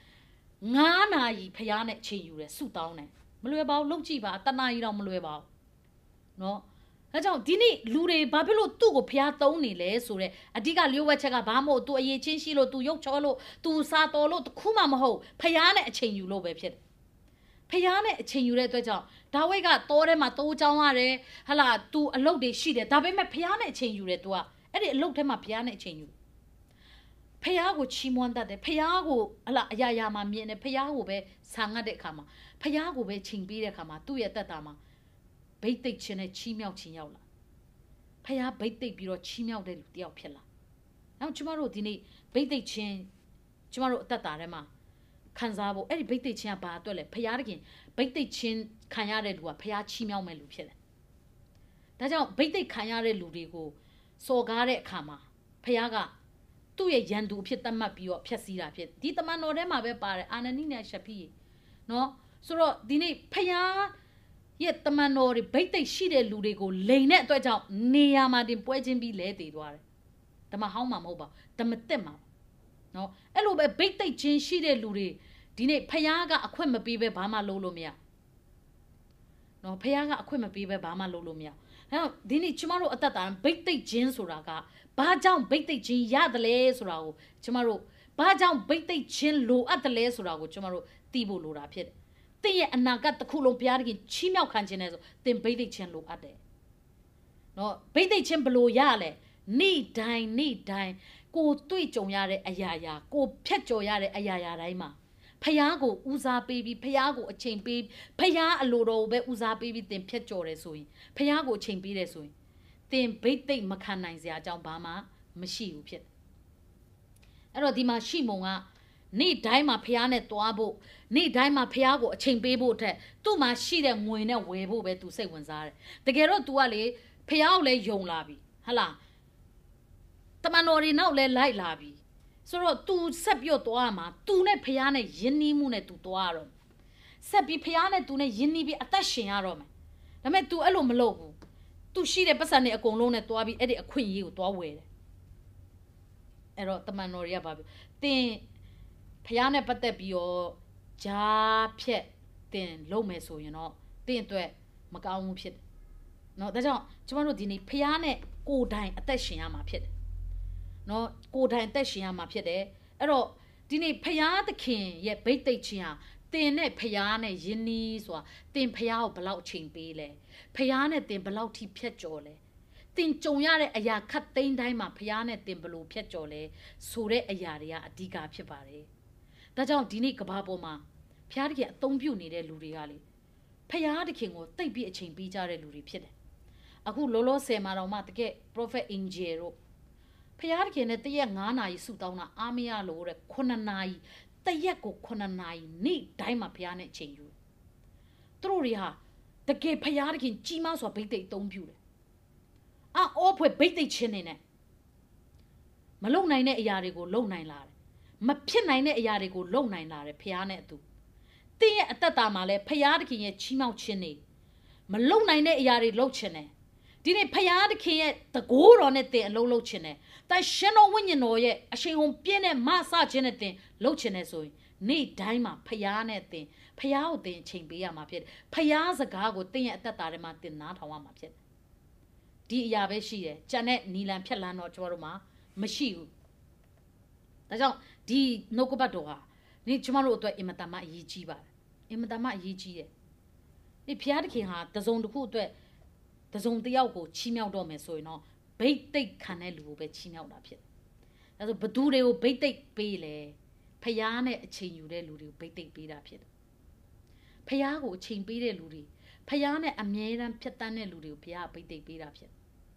9နာရီဖះနဲ့အချိန်ယူတယ်ဆူတောင်းတယ်မလွယ်ပါဘူးလုပ်ကြည့်ပါတနာရီတော့မလွယ်ပါဘူးเนาะအဲကြောင့်ဒီနေ့လူတွေဘာဖြစ်လို့သူ့ကိုဖះသုံးနေလဲဆိုတော့အဓိကလျှို့ဝှက်ချက်ကဘာမို့ तू အရေးချင်းရှိလို့ तू ရုပ်ချောလို့ तू စားတော်လို့တခုမှမဟုတ်ဖះနဲ့အချိန်ယူလို့ပဲဖြစ်တယ်ဖះနဲ့အချိန်ယူတဲ့အတွက်ကြောင့်ဒါဝိဒ်ကတောထဲမှာတိုးချောင်းရတယ်ဟလာ तू အလုပ်တွေရှိတယ်ဒါပေမဲ့ဖះနဲ့အချိန်ယူတယ် तू ကအဲ့ဒီအလုပ်ထဲမှာဖះနဲ့အချိန်ယူဖះကိုချီးမွမ်းတတ်တယ်ဖះကိုဟလာအရာရာမှာမြင်တယ်ဖះကိုပဲဆာငတ်တဲ့အခါမှာဖះကိုပဲချိန်ပေးတဲ့အခါမှာသူ့ရဲ့တက်တာမှာဘိတ်သိက်ခြင်းနဲ့ချီးမြှောက်ခြင်းရောက်လာဖះဘိတ်သိက်ပြီးတော့ချီးမြှောက်တဲ့လူတယောက်ဖြစ်လာနောက်ကျမတို့ဒီနေ့ဘိတ်သိက်ခြင်းကျမတို့အသက်တာထဲမှာခံစားဖို့အဲ့ဒီဘိတ်သိက်ခြင်းကဘာအတွက်လဲဖះတခင်ဘိတ်သိက်ခြင်းခံရတဲ့လူကဖះချီးမြှောက်မဲ့လူဖြစ်တယ်ဒါကြောင့်ဘိတ်သိက်ခံရတဲ့လူတွေကိုစော်ကားတဲ့အခါမှာဖះကသူ့ရဲ့ရန်သူအဖြစ်သတ်မှတ်ပြီးတော့ဖျက်ဆီးတာဖြစ်ဒီတမန်တော်ထဲမှာပဲပါတယ်အာနနိနဲ့ရှဖီနော်ဆိုတော့ဒီနေ့ဖះရဲ့တမန်တော်တွေဘိတ်သိက်ရှိတဲ့လူတွေကိုလိန်တဲ့အတွက်ကြောင့်နေရာမှာတင်ပွဲချင်းပြီးလဲတည်သွားတယ်ဓမ္မဟောင်းမှာမဟုတ်ပါဓမ္မတက်မှာနော်အဲ့လိုပဲဘိတ်သိက်ချင်းရှိတဲ့လူတွေဒီနေ့ဖះကအခွင့်မပေးပဲဘာမှလုပ်လို့မရနော်ဖះကအခွင့်မပေးပဲဘာမှလုပ်လို့မရအဲ့တော့ဒီနေ့ကျမတို့အသက်တာဘိတ်သိက်ချင်းဆိုတာကဘာကြောင့်ဘိတ်သိက်ချင်းရတယ်လဲဆိုတာကိုကျမတို့ဘာကြောင့်ဘိတ်သိက်ချင်းလိုအပ်တယ်လဲဆိုတာကိုကျမတို့သိဖို့လိုတာဖြစ်တယ်။တင်းရဲ့အနာဂတ်တစ်ခုလုံးဘုရားတခင်ချီးမြှောက်ခံခြင်းနဲ့ဆိုတင်းဘိတ်သိက်ချင်းလိုအပ်တယ်။နော်ဘိတ်သိက်ချင်းဘလို့ရလဲနေ့တိုင်းနေ့တိုင်းကိုတွေ့ကြုံရတဲ့အရာရာကိုဖြတ်ကျော်ရတဲ့အရာရာတိုင်းမှာဖះကိုဦးစားပေးပြီးဖះကိုအချိန်ပေးဖះအလိုတော်ကိုပဲဦးစားပေးပြီးတင်ဖြတ်ကျော်တယ်ဆိုရင်ဖះကိုအချိန်ပေးတယ်ဆိုရင်တင်ဘိတ်သိက်မခံနိုင်စရာအကြောင်းဘာမှမရှိဘူးဖြစ်တယ်အဲ့တော့ဒီမှာရှိမုံကနေ့တိုင်းမှာဖះနဲ့တွားဖို့နေ့တိုင်းမှာဖះကိုအချိန်ပေးဖို့အတွက်သူ့မှာရှိတဲ့ငွေနဲ့ဝယ်ဖို့ပဲသူစိတ်ဝင်စားတယ်တကယ်တော့ तू ကလေဖះကိုလည်းယုံလာပြီဟလားတမန်တော်တွေနောက်လည်းလိုက်လာပြီဆိုတော့ तू ဆက်ပြီးတော့သွားမှာ तू နဲ့ဖះနဲ့ယဉ်နီးမှုနဲ့ तू သွားရတော့ဆက်ပြီးဖះနဲ့ तू နဲ့ယဉ်နီးပြီးအသက်ရှင်ရတော့မယ်ဒါပေမဲ့ तू အဲ့လိုမလုပ်ဘူးသူရှိတဲ့ပတ်စံတွေအကုန်လုံးနဲ့တွားပြီးအဲ့ဒီအခွင့်အရေးကိုတွားဝယ်တယ်အဲ့တော့တမန်တော်တွေကဘာပြောတင်ဖះနဲ့ပတ်သက်ပြီးတော့ဂျားဖြက်တင်လုံးမယ်ဆိုရင်တော့တင်အတွက်မကောင်းဘူးဖြစ်တယ်เนาะဒါကြောင့်ကျမတို့ဒီနေ့ဖះနဲ့ကိုယ်တိုင်အသက်ရှင်ရမှာဖြစ်တယ်เนาะကိုယ်တိုင်အသက်ရှင်ရမှာဖြစ်တယ်အဲ့တော့ဒီနေ့ဖះသခင်ရဲ့ဗိတ်သိက်ခြင်းဟာတင်နဲ့ဖះနဲ့ယဉ်နီးဆိုတာတင်ဖះကိုဘလောက်ချိန်ပေးလဲဖះနဲ့တင်ဘလောက်ထိဖြတ်ကျော်လဲတင်ကြုံရတဲ့အရာခတ်သိမ်းတိုင်းမှာဖះနဲ့တင်ဘလို့ဖြတ်ကျော်လဲဆိုတဲ့အရာတွေကအဓိကဖြစ်ပါတယ်ဒါကြောင့်ဒီနေ့ကဘာပေါ်မှာဖះတခင်အသုံးပြုနေတဲ့လူတွေကလေဖះတခင်ကိုတိတ်ပြီးအချိန်ပေးကြတဲ့လူတွေဖြစ်တယ်အခုလောလောဆယ်မှာတော့မှတကယ် prophet angel တို့ဖះတခင်နဲ့တရက်9နာရီစုတောင်းတာအားမရလို့တဲ့9နာရီတရက်ကို9နာရီနေ့တိုင်းမှာဖះနဲ့ချိန်ယူသူတို့တွေဟာတကယ်ဖះတခင်ကြီးမားစွာဗိတ်သိက်အသုံးပြုတယ်အော်ဖွယ်ဗိတ်သိက်ချင်းနေနဲ့မလုံနိုင်တဲ့အရာတွေကိုလုံနိုင်လာတယ်မဖြစ်နိုင်တဲ့အရာတွေကိုလုံနိုင်လာတယ်ဖះနဲ့အတူတင်းရဲ့အသက်တာမှာလဲဖယားတခင်ရဲ့ချီးမြှောက်ခြင်းနေမလုံနိုင်တဲ့အရာတွေလုပ်ခြင်းနေဒီနေ့ဖယားတခင်ရဲ့တကိုးတော်နဲ့တင်အလုံးလုံးခြင်းနေတိုင်ရှင်တော်ဝိညာဉ်တော်ရဲ့အရှင်ဟုန်ပြည့်နဲ့မဆခြင်းနဲ့တင်လှုပ်ခြင်းနေဆိုရင်နေ့တိုင်းမှာဖယားနဲ့တင်ဖယားကိုတင်ချိန်ပေးရမှာဖြစ်တယ်ဖယားစကားကိုတင်ရဲ့အသက်တာထဲမှာတင်နားထောင်ရမှာဖြစ်တယ်ဒီအရာပဲရှိတယ်ကြံတဲ့နီလန်ဖြက်လန်းတော့ကျွန်တော်တို့မှာမရှိဘူးဒါကြောင့်ဒီနှုတ်ကပတ်တော်ဟာဒီကျွန်တော်တို့အတွက်အင်မတန်မှအရေးကြီးပါတယ်အင်မတန်မှအရေးကြီးတယ်ဒီဖျားတခင်ဟာတစုံတစ်ခုအတွက်တစုံတစ်ယောက်ကိုချီးမြှောက်တော့မယ်ဆိုရင်တော့ဘိတ်သိက်ခံတဲ့လူကိုပဲချီးမြှောက်တာဖြစ်တယ်ဒါဆိုဘသူတွေကိုဘိတ်သိက်ပေးလဲဖျားနဲ့အချိန်ယူတဲ့လူတွေကိုဘိတ်သိက်ပေးတာဖြစ်တယ်ဖျားကိုအချိန်ပေးတဲ့လူတွေဖျားနဲ့အမြဲတမ်းဖြတ်တန်းတဲ့လူတွေကိုဖျားဘိတ်သိက်ပေးတာဖြစ်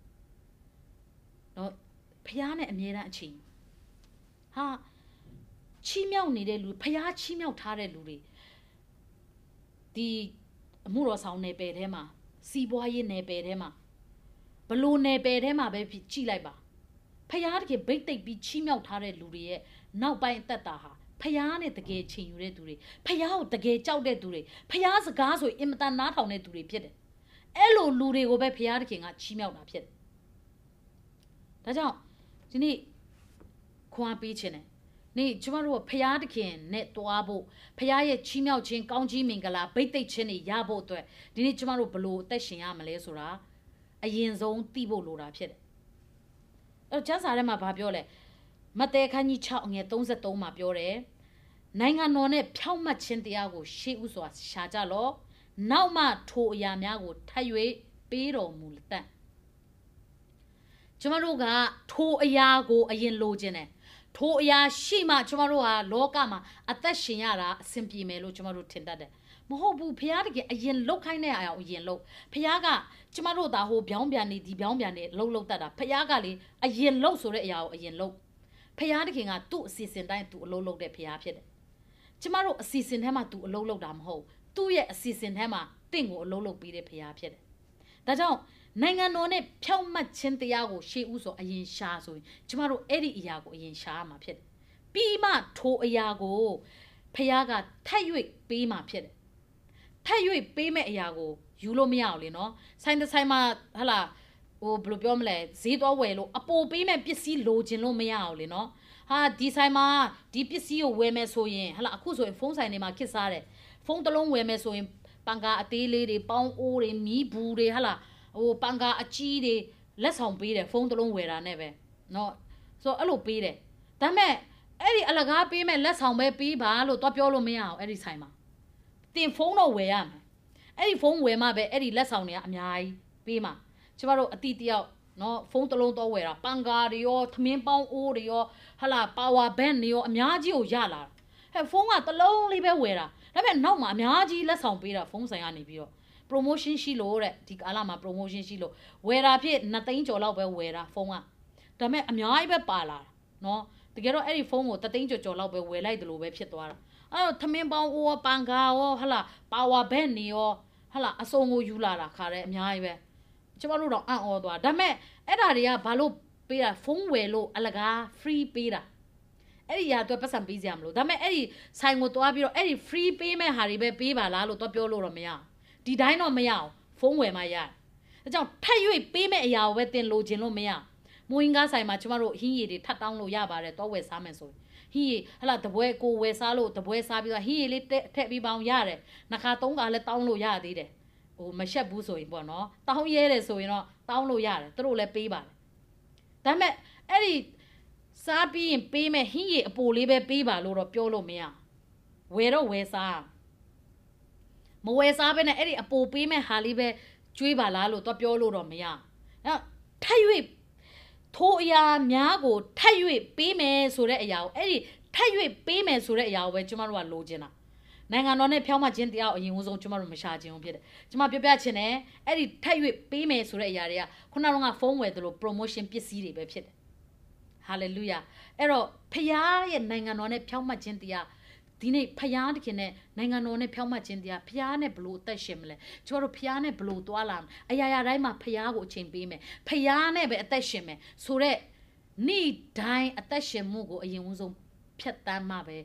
နော်ဖျားနဲ့အမြဲတမ်းအချိန်ဟာချီးမြှောက်နေတဲ့လူဖျားချီးမြှောက်ထားတဲ့လူတွေဒီအမှုတော်ဆောင်နယ်ပယ်ထဲမှာစီးပွားရေးနယ်ပယ်ထဲမှာဘလို့နယ်ပယ်ထဲမှာပဲကြည့်လိုက်ပါဖျားတကယ်ဘိတ်သိက်ပြီးချီးမြှောက်ထားတဲ့လူတွေရဲ့နောက်ပိုင်းအသက်တာဟာဖျားနဲ့တကယ်ချိန်ယူတဲ့သူတွေဖျားကိုတကယ်ကြောက်တဲ့သူတွေဖျားစကားဆိုအင်မတန်နားထောင်တဲ့သူတွေဖြစ်တယ်အဲ့လိုလူတွေကိုပဲဖျားတခင်ကချီးမြှောက်တာဖြစ်တယ်ဒါကြောင့်ဒီနေ့ခွန်အားပေးခြင်းနဲ့နေကျမတို့ကဖျားတခင်နဲ့တွားဖို့ဖျားရဲ့ချီးမြှောက်ခြင်းကောင်းကြီးမင်္ဂလာဘိတ်သိက်ခြင်းတွေရဖို့အတွက်ဒီနေ့ကျမတို့ဘလို့အသက်ရှင်ရမလဲဆိုတာအရင်ဆုံးသိဖို့လိုတာဖြစ်တယ်အဲ့ကျမ်းစာထဲမှာဗာပြောလဲမဿဲခန်းကြီး၆ငယ်၃၃မှာပြောတယ်နိုင်ငံတော်နဲ့ဖြောင့်မတ်ခြင်းတရားကိုရှေးဥစွာရှာကြလော့နောက်မှထိုအရာများကိုထပ်၍ပေးတော်မူတတ်ကျမတို့ကထိုအရာကိုအရင်လိုချင်တယ်ထိုအရာရှိမှကျမတို့ဟာလောကမှာအသက်ရှင်ရတာအဆင်ပြေမယ်လို့ကျမတို့ထင်တတ်တယ်မဟုတ်ဘူးဖခင်တကယ်အရင်လှုပ်ခိုင်းတဲ့အရာကိုအရင်လှုပ်ဖခင်ကကျမတို့ဒါဟိုပြောင်းပြန်နေဒီပြောင်းပြန်နေလှုပ်လှုပ်တတ်တာဖခင်ကလေအရင်လှုပ်ဆိုတဲ့အရာကိုအရင်လှုပ်ဖခင်တခင်ကသူ့အစီအစဉ်တိုင်းသူ့အလုပ်လုပ်တဲ့ဖခင်ဖြစ်တယ်ကျမတို့အစီအစဉ်ထဲမှာသူအလုပ်လုပ်တာမဟုတ်သူ့ရဲ့အစီအစဉ်ထဲမှာတင့်ကိုအလုပ်လုပ်ပေးတဲ့ဖခင်ဖြစ်တယ်ဒါကြောင့်နိုင်ငံတော်နဲ့ဖြောင့်မတ်ခြင်းတရားကိုရှေးဥစွာအရင်ရှာဆိုရင်ကျမတို့အဲ့ဒီအရာကိုအရင်ရှာရမှာဖြစ်တယ်ပြီးမှထိုအရာကိုဖခင်ကထပ်၍ပေးမှာဖြစ်တယ်ထပ်၍ပေးမဲ့အရာကိုယူလို့မရအောင်လေနော်ဆိုင်တဆိုင်မှာဟလာဟိုဘယ်လိုပြောမလဲဈေးသွားဝယ်လို့အပိုပေးမဲ့ပစ္စည်းလိုချင်လို့မရအောင်လေနော်ဟာဒီဆိုင်မှာဒီပစ္စည်းကိုဝယ်မယ်ဆိုရင်ဟလာအခုဆိုရင်ဖုန်းဆိုင်တွေမှာခစ်စားတယ်ဖုန်းတစ်လုံးဝယ်မယ်ဆိုရင်ပန်ကာအသေးလေးတွေပေါင်းအိုးတွေမီးဘူးတွေဟလာဟိုပန်ကာအကြီးတွေလက်ဆောင်ပေးတယ်ဖုန်းတစ်လုံးဝယ်တာနဲ့ပဲเนาะဆိုတော့အဲ့လိုပေးတယ်ဒါပေမဲ့အဲ့ဒီအလကားပေးမဲ့လက်ဆောင်ပဲပေးပါလို့တော့ပြောလို့မရအောင်အဲ့ဒီဆိုင်မှာတင်ဖုန်းတော့ဝယ်ရမယ်အဲ့ဒီဖုန်းဝယ်မှပဲအဲ့ဒီလက်ဆောင်တွေကအများကြီးပေးမှာကျမတို့အတိတယောက်เนาะဖုန်းတစ်လုံးတော့ဝယ်တာပန်ကာတွေရောသမင်းပေါင်းအိုးတွေရောဟလာပါဝါဘန့်တွေရောအများကြီးကိုရလာဟဲ့ဖုန်းကတစ်လုံးလေးပဲဝယ်တာဒါပေမဲ့နောက်မှာအများကြီးလက်ဆောင်ပေးတာဖုန်းဆိုင်ကနေပြီးတော့ promotion ရှိလို့တဲ့ဒီကာလမှာ promotion ရှိလို့ဝယ်တာဖြစ်နှစ်သိန်းကျော်လောက်ပဲဝယ်တာဖုန်းကဒါပေမဲ့အများကြီးပဲပါလာเนาะတကယ်တော့အဲ့ဒီဖုန်းကိုတသိန်းကျော်ကျော်လောက်ပဲဝယ်လိုက်တယ်လို့ပဲဖြစ်သွားတာအဲ့တော့သမင်းပေါင်းအိုးပန်ကာရောဟလာပါဝါဘန့်နေရောဟလာအစုံကိုယူလာတာခါတဲ့အများကြီးပဲကျမတို့တော့အံ့ဩသွားဒါပေမဲ့အဲ့ဒါတွေကဘာလို့ပေးတာဖုန်းဝယ်လို့အလကား free ပေးတာအဲ့ဒီရာတော့ပတ်စံပေးစရာမလိုဒါပေမဲ့အဲ့ဒီဆိုင်ကိုတွားပြီးတော့အဲ့ဒီ free ပေးမဲ့ဟာတွေပဲပေးပါလားလို့တော့ပြောလို့တော့မရအောင်ဒီတိုင်းတော့မရအောင်ဖုန်းဝယ်မှရတယ်အဲကြောင့်ထပ်၍ပေးမဲ့အရာကိုပဲတင်လိုချင်လို့မရမွေးငါးဆိုင်မှာကျမတို့ဟင်းရည်တွေထပ်တောင်းလို့ရပါတယ်တော့ဝယ်စားမယ်ဆိုဟင်းရည်ဟလာတပွဲကိုဝယ်စားလို့တပွဲစားပြီးတော့ဟင်းရည်လေးထည့်ပြီးပေါင်းရတယ်နှစ်ခါသုံးခါလည်းတောင်းလို့ရသေးတယ်ဟိုမရှက်ဘူးဆိုရင်ပေါ့နော်တောင်းရဲတယ်ဆိုရင်တော့တောင်းလို့ရတယ်သူတို့လည်းပေးပါတယ်ဒါပေမဲ့အဲ့ဒီစားပြီးရင်ပေးမဲ့ဟင်းရည်အပိုလေးပဲပေးပါလို့တော့ပြောလို့မရဝယ်တော့ဝယ်စားမဝယ်စားပဲနဲ့အဲ့ဒီအပိုပေးမဲ့ဟာလေးပဲကျွေးပါလားလို့တော့ပြောလို့တော့မရအဲ့ထပ်၍ထိုအရာများကိုထပ်၍ပေးမယ်ဆိုတဲ့အရာကိုအဲ့ဒီထပ်၍ပေးမယ်ဆိုတဲ့အရာကိုပဲကျမတို့ကလိုချင်တာနိုင်ငံတော်နဲ့ဖြောင်းမခြင်းတရားအရင်ဦးဆုံးကျမတို့မရှာခြင်းဖြစ်တယ်ကျမပြောပြချင်တယ်အဲ့ဒီထပ်၍ပေးမယ်ဆိုတဲ့အရာတွေကခုနကဖုန်းဝယ်သလို promotion ပစ္စည်းတွေပဲဖြစ်တယ် hallelujah အဲ့တော့ဖခင်ရဲ့နိုင်ငံတော်နဲ့ဖြောင်းမခြင်းတရားဒီနေ့ဖျားတခင်နဲ့နိုင်ငံတော်နဲ့ဖြောင်းမခြင်းတရားဖျားနဲ့ဘလို့အသက်ရှင်မလဲကျမတို့ဖျားနဲ့ဘလို့သွားလာမလဲအရာရာတိုင်းမှာဖျားကိုအချိန်ပေးမယ်ဖျားနဲ့ပဲအသက်ရှင်မယ်ဆိုတော့နေ့တိုင်းအသက်ရှင်မှုကိုအရင်ဦးဆုံးဖြတ်တန်းမှပဲ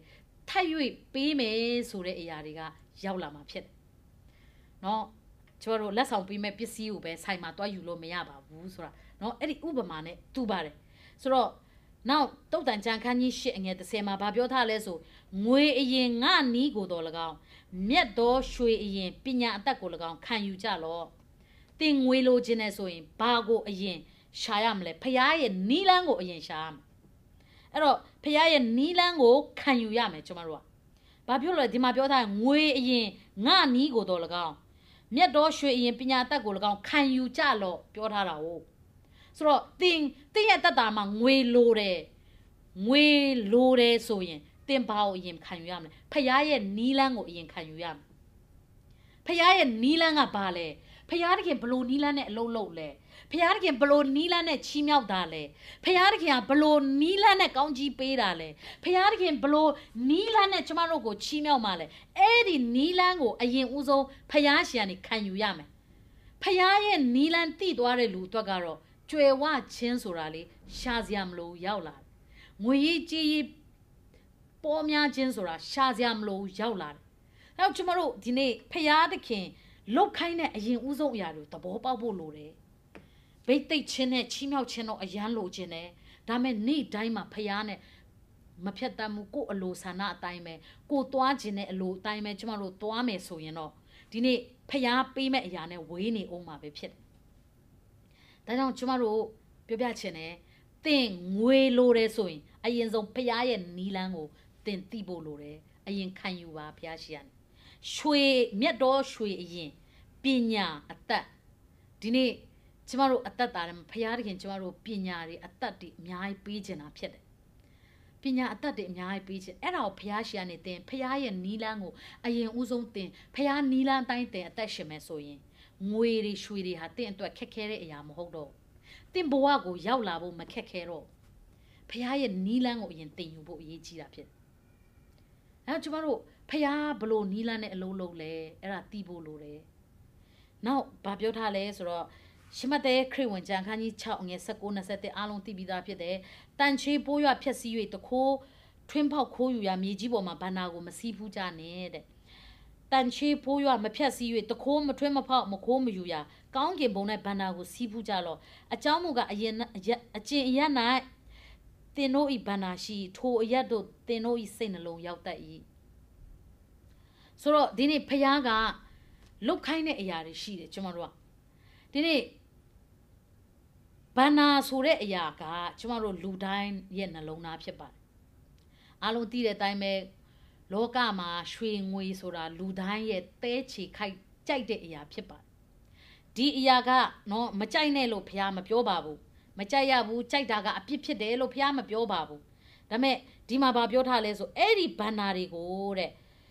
ထပ်၍ပေးမယ်ဆိုတဲ့အရာတွေကရောက်လာမှာဖြစ်တယ်နော်ကျမတို့လက်ဆောင်ပေးမဲ့ပစ္စည်းကိုပဲဆိုင်မှာတွားယူလို့မရပါဘူးဆိုတာနော်အဲ့ဒီဥပမာနဲ့တူပါတယ်ဆိုတော့နောက်တုတ်တန်ကြံခန်းကြီးရှစ်အငယ်တစ်ဆယ်မှာဗာပြောထားလဲဆိုငွေအရင်ငါနီးကိုတော်၎င်းမြတ်သောရွှေအရင်ပညာအသက်ကို၎င်းခံယူကြလော့တင်ငွေလိုခြင်းနဲ့ဆိုရင်ဘာကိုအရင်ရှာရမလဲဖရားရဲ့နီးလန်းကိုအရင်ရှာရမယ်အဲ့တော့ဖရားရဲ့နီးလန်းကိုခံယူရမယ်ကျွန်တော်တို့ကဘာပြောလဲဒီမှာပြောထားငွေအရင်ငါနီးကိုတော်၎င်းမြတ်တော်ရွှေအရင်ပညာအသက်ကို၎င်းခံယူကြလော့ပြောထားတာဟုတ်ဆိုတော့တင်တင်ရဲ့တက်တာမှာငွေလိုတယ်ငွေလိုတယ်ဆိုရင်တင်ဘာကိုအရင်ခံယူရမလဲဖရားရဲ့နီးလန်းကိုအရင်ခံယူရမယ်ဖရားရဲ့နီးလန်းကဘာလဲဖရားတခင်ဘလို့နီးလန်းနဲ့အလုံးလုံးလဲဖရားတခင်ဘလို့နီးလန်းနဲ့ချီးမြှောက်တာလဲဖရားတခင်ကဘလို့နီးလန်းနဲ့ကောင်းကြီးပေးတာလဲဖရားတခင်ဘလို့နီးလန်းနဲ့ကျမတို့ကိုချီးမြှောက်မှာလဲအဲ့ဒီနီးလန်းကိုအရင်ဦးဆုံးဖရားရှင်ကနေခံယူရမယ်ဖရားရဲ့နီးလန်းတိသွားတဲ့လူအတွက်ကတော့ကျွယ်ဝချင်းဆိုတာလေရှာစရာမလိုရောက်လာတယ်ငွေကြီးကြီးပေါ်များခြင်းဆိုတာရှာစရာမလိုရောက်လာတယ်။နောက်ကျမတို့ဒီနေ့ဖရားသခင်လုတ်ခိုင်းတဲ့အရင်ဦးဆုံးအရာတွေသဘောပေါက်ဖို့လိုတယ်။ဘိတ်သိက်ချင်းနဲ့ချီးမြှောက်ခြင်းတော့အရန်လိုခြင်းနဲ့ဒါမဲ့နေ့တိုင်းမှာဖရားနဲ့မဖြတ်တတ်မှုကိုအလိုဆန္ဒအတိုင်းပဲကိုသွားခြင်းနဲ့အလိုအတိုင်းပဲကျမတို့သွားမယ်ဆိုရင်တော့ဒီနေ့ဖရားပေးမဲ့အရာနဲ့ဝေးနေအောင်မှာပဲဖြစ်တယ်။ဒါကြောင့်ကျမတို့ပြောပြခြင်းနဲ့သင်ငွေလိုတယ်ဆိုရင်အရင်ဆုံးဖရားရဲ့နီးလန်းကိုသင်သိဖို့လိုတယ်အရင်ခံယူပါဖရားရှိရတယ်ရွှေမြတ်တော်ရွှေအရင်ပညာအသက်ဒီနေ့ကျမတို့အသက်တာတယ်ဖရားတခင်ကျမတို့ပညာတွေအသက်တွေအများကြီးပေးခြင်းတာဖြစ်တယ်ပညာအသက်တွေအများကြီးပေးခြင်းအဲ့ဒါကိုဖရားရှိရနေသင်ဖရားရဲ့နီးလန်းကိုအရင်ဦးဆုံးသင်ဖရားနီးလန်းအတိုင်းသင်အသက်ရှင်မယ်ဆိုရင်ငွေတွေရွှေတွေဟာသင်အတွက်ခက်ခဲတဲ့အရာမဟုတ်တော့သင်ဘဝကိုရောက်လာဖို့မခက်ခဲတော့ဖရားရဲ့နီးလန်းကိုအရင်သင်ယူဖို့အရေးကြီးတာဖြစ်အဲ့ကျမတို့ဖရားဘလို့နီးလန်းနဲ့အလုံးလုံးလဲအဲ့ဒါတီးဖို့လိုတယ်နောက်ဗာပြောထားလဲဆိုတော့ရှမတဲခရစ်ဝင်ကျမ်းခန်းကြီး၆ငယ်၁၉ ၂၁အားလုံးသိပြီးသားဖြစ်တယ်တန်ချေပိုးရွဖြက်စီး၍တခိုးထွင်းပေါက်ခိုးယူရမြေကြီးပေါ်မှာဘန္နာကိုမစီးဖူးကြနဲ့တဲ့တန်ချေပိုးရွမဖြက်စီး၍တခိုးမထွင်းမဖောက်မခိုးမယူရကောင်းကင်ဘုံနဲ့ဘန္နာကိုစီးဖူးကြလောအเจ้าမူကအရင်အကျင့်အရ၌သင်တို့ဤဘန္နာရှိထိုအရက်တို့သင်တို့ဤစိတ်နှလုံးရောက်တတ်၏ဆိုတော့ဒီနေ့ဖရားကလုတ်ခိုင်းတဲ့အရာတွေရှိတယ်ကျွန်တော်တို့ကဒီနေ့ဘန္နာဆိုတဲ့အရာကကျွန်တော်တို့လူတိုင်းရဲ့နှလုံးသားဖြစ်ပါတယ်အားလုံးသိတဲ့အတိုင်းပဲလောကမှာရွှေငွေဆိုတာလူတိုင်းရဲ့သဲချေခိုက်ကြိုက်တဲ့အရာဖြစ်ပါတယ်ဒီအရာကနော်မကြိုက်နဲ့လို့ဖရားမပြောပါဘူးမကြိုက်ရဘူးကြိုက်တာကအပြစ်ဖြစ်တယ်လို့ဖရားမပြောပါဘူးဒါပေမဲ့ဒီမှာဗာပြောထားလဲဆိုအဲ့ဒီဘန္နာတွေကိုတဲ့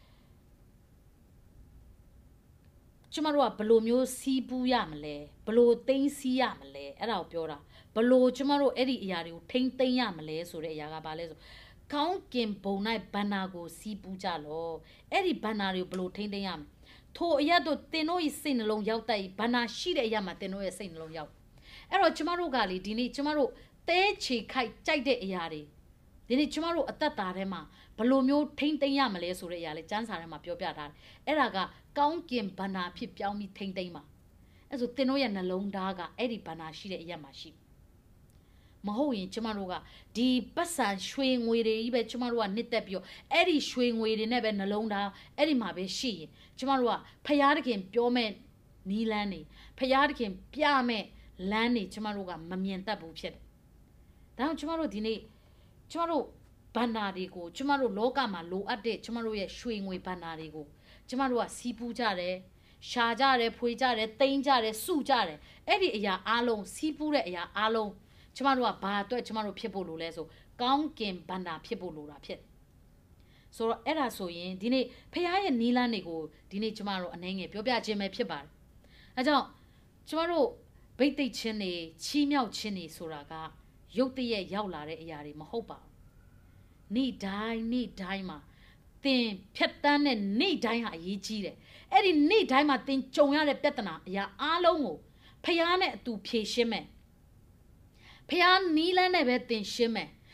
ကျမတို့ကဘလို့မျိုးစီးပူးရမလဲဘလို့သိမ်းစီးရမလဲအဲ့ဒါကိုပြောတာဘလို့ကျမတို့အဲ့ဒီအရာတွေကိုထိမ့်သိမ်းရမလဲဆိုတဲ့အရာကဘာလဲဆိုကောင်းကင်ဘုံ၌ဘန္နာကိုစီးပူးကြလောအဲ့ဒီဘန္နာတွေကိုဘလို့ထိမ့်သိမ်းရမလဲထိုအရာတို့တင်တို့ရဲ့စိတ်နှလုံးရောက်တဲ့ဘန္နာရှိတဲ့အရာမှာတင်တို့ရဲ့စိတ်နှလုံးရောက်အဲ့တော့ကျမတို့ကလေဒီနေ့ကျမတို့သဲချေခိုက်ကြိုက်တဲ့အရာတွေဒီနေ့ကျမတို့အသက်တာထဲမှာဘလို့မျိုးထိမ့်သိမ်းရမလဲဆိုတဲ့အရာလေစံစာထဲမှာပြောပြထားတယ်အဲ့ဒါကကောင်းကင်ဘန္နာဖြစ်ပြောင်းပြီးထိမ့်သိမ်းပါအဲ့ဆိုတင်တို့ရဲ့နှလုံးသားကအဲ့ဒီဘန္နာရှိတဲ့အရာမှာရှိမဟုတ်ရင်ကျမတို့ကဒီပတ်စံရွှေငွေတွေကြီးပဲကျမတို့ကနှစ်သက်ပြီးတော့အဲ့ဒီရွှေငွေတွေနဲ့ပဲနှလုံးသားအဲ့ဒီမှာပဲရှိရင်ကျမတို့ကဖရားသခင်ပြောမဲ့နီးလန်းနေဖရားသခင်ပြမဲ့လမ်းနေကျမတို့ကမမြင်တတ်ဘူးဖြစ်တယ်။ဒါကြောင့်ကျမတို့ဒီနေ့ကျမတို့ဘန္နာတွေကိုကျမတို့လောကမှာလိုအပ်တဲ့ကျမတို့ရဲ့ရွှေငွေဘန္နာတွေကိုကျမတို့ကစီးပူးကြတယ်ရှာကြတယ်ဖွေကြတယ်တိမ့်ကြတယ်စုကြတယ်အဲ့ဒီအရာအားလုံးစီးပူးတဲ့အရာအားလုံးကျမတို့ကဘာအတွက်ကျမတို့ဖြစ်ဖို့လိုလဲဆိုကောင်းကင်ဘန္နာဖြစ်ဖို့လိုတာဖြစ်ဆိုတော့အဲ့ဒါဆိုရင်ဒီနေ့ဖရားရဲ့နီးလန်းတွေကိုဒီနေ့ကျမတို့အနေငယ်ပြောပြခြင်းပဲဖြစ်ပါတယ်အဲကြောင့်ကျမတို့ဗိတ်သိက်ချင်းတွေချီးမြှောက်ခြင်းတွေဆိုတာကရုပ်တရက်ရောက်လာတဲ့အရာတွေမဟုတ်ပါဘူးနေ့တိုင်းနေ့တိုင်းမှာသင်ဖြတ်တန်းတဲ့နေ့တိုင်းဟာအရေးကြီးတယ်အဲ့ဒီနေ့တိုင်းမှာသင်ကြုံရတဲ့ပြဿနာအရာအားလုံးကိုဖရားနဲ့အတူဖြေရှင်းမယ်ဖရားနီးလန်းနဲ့ပဲသင်ရှင်းမယ်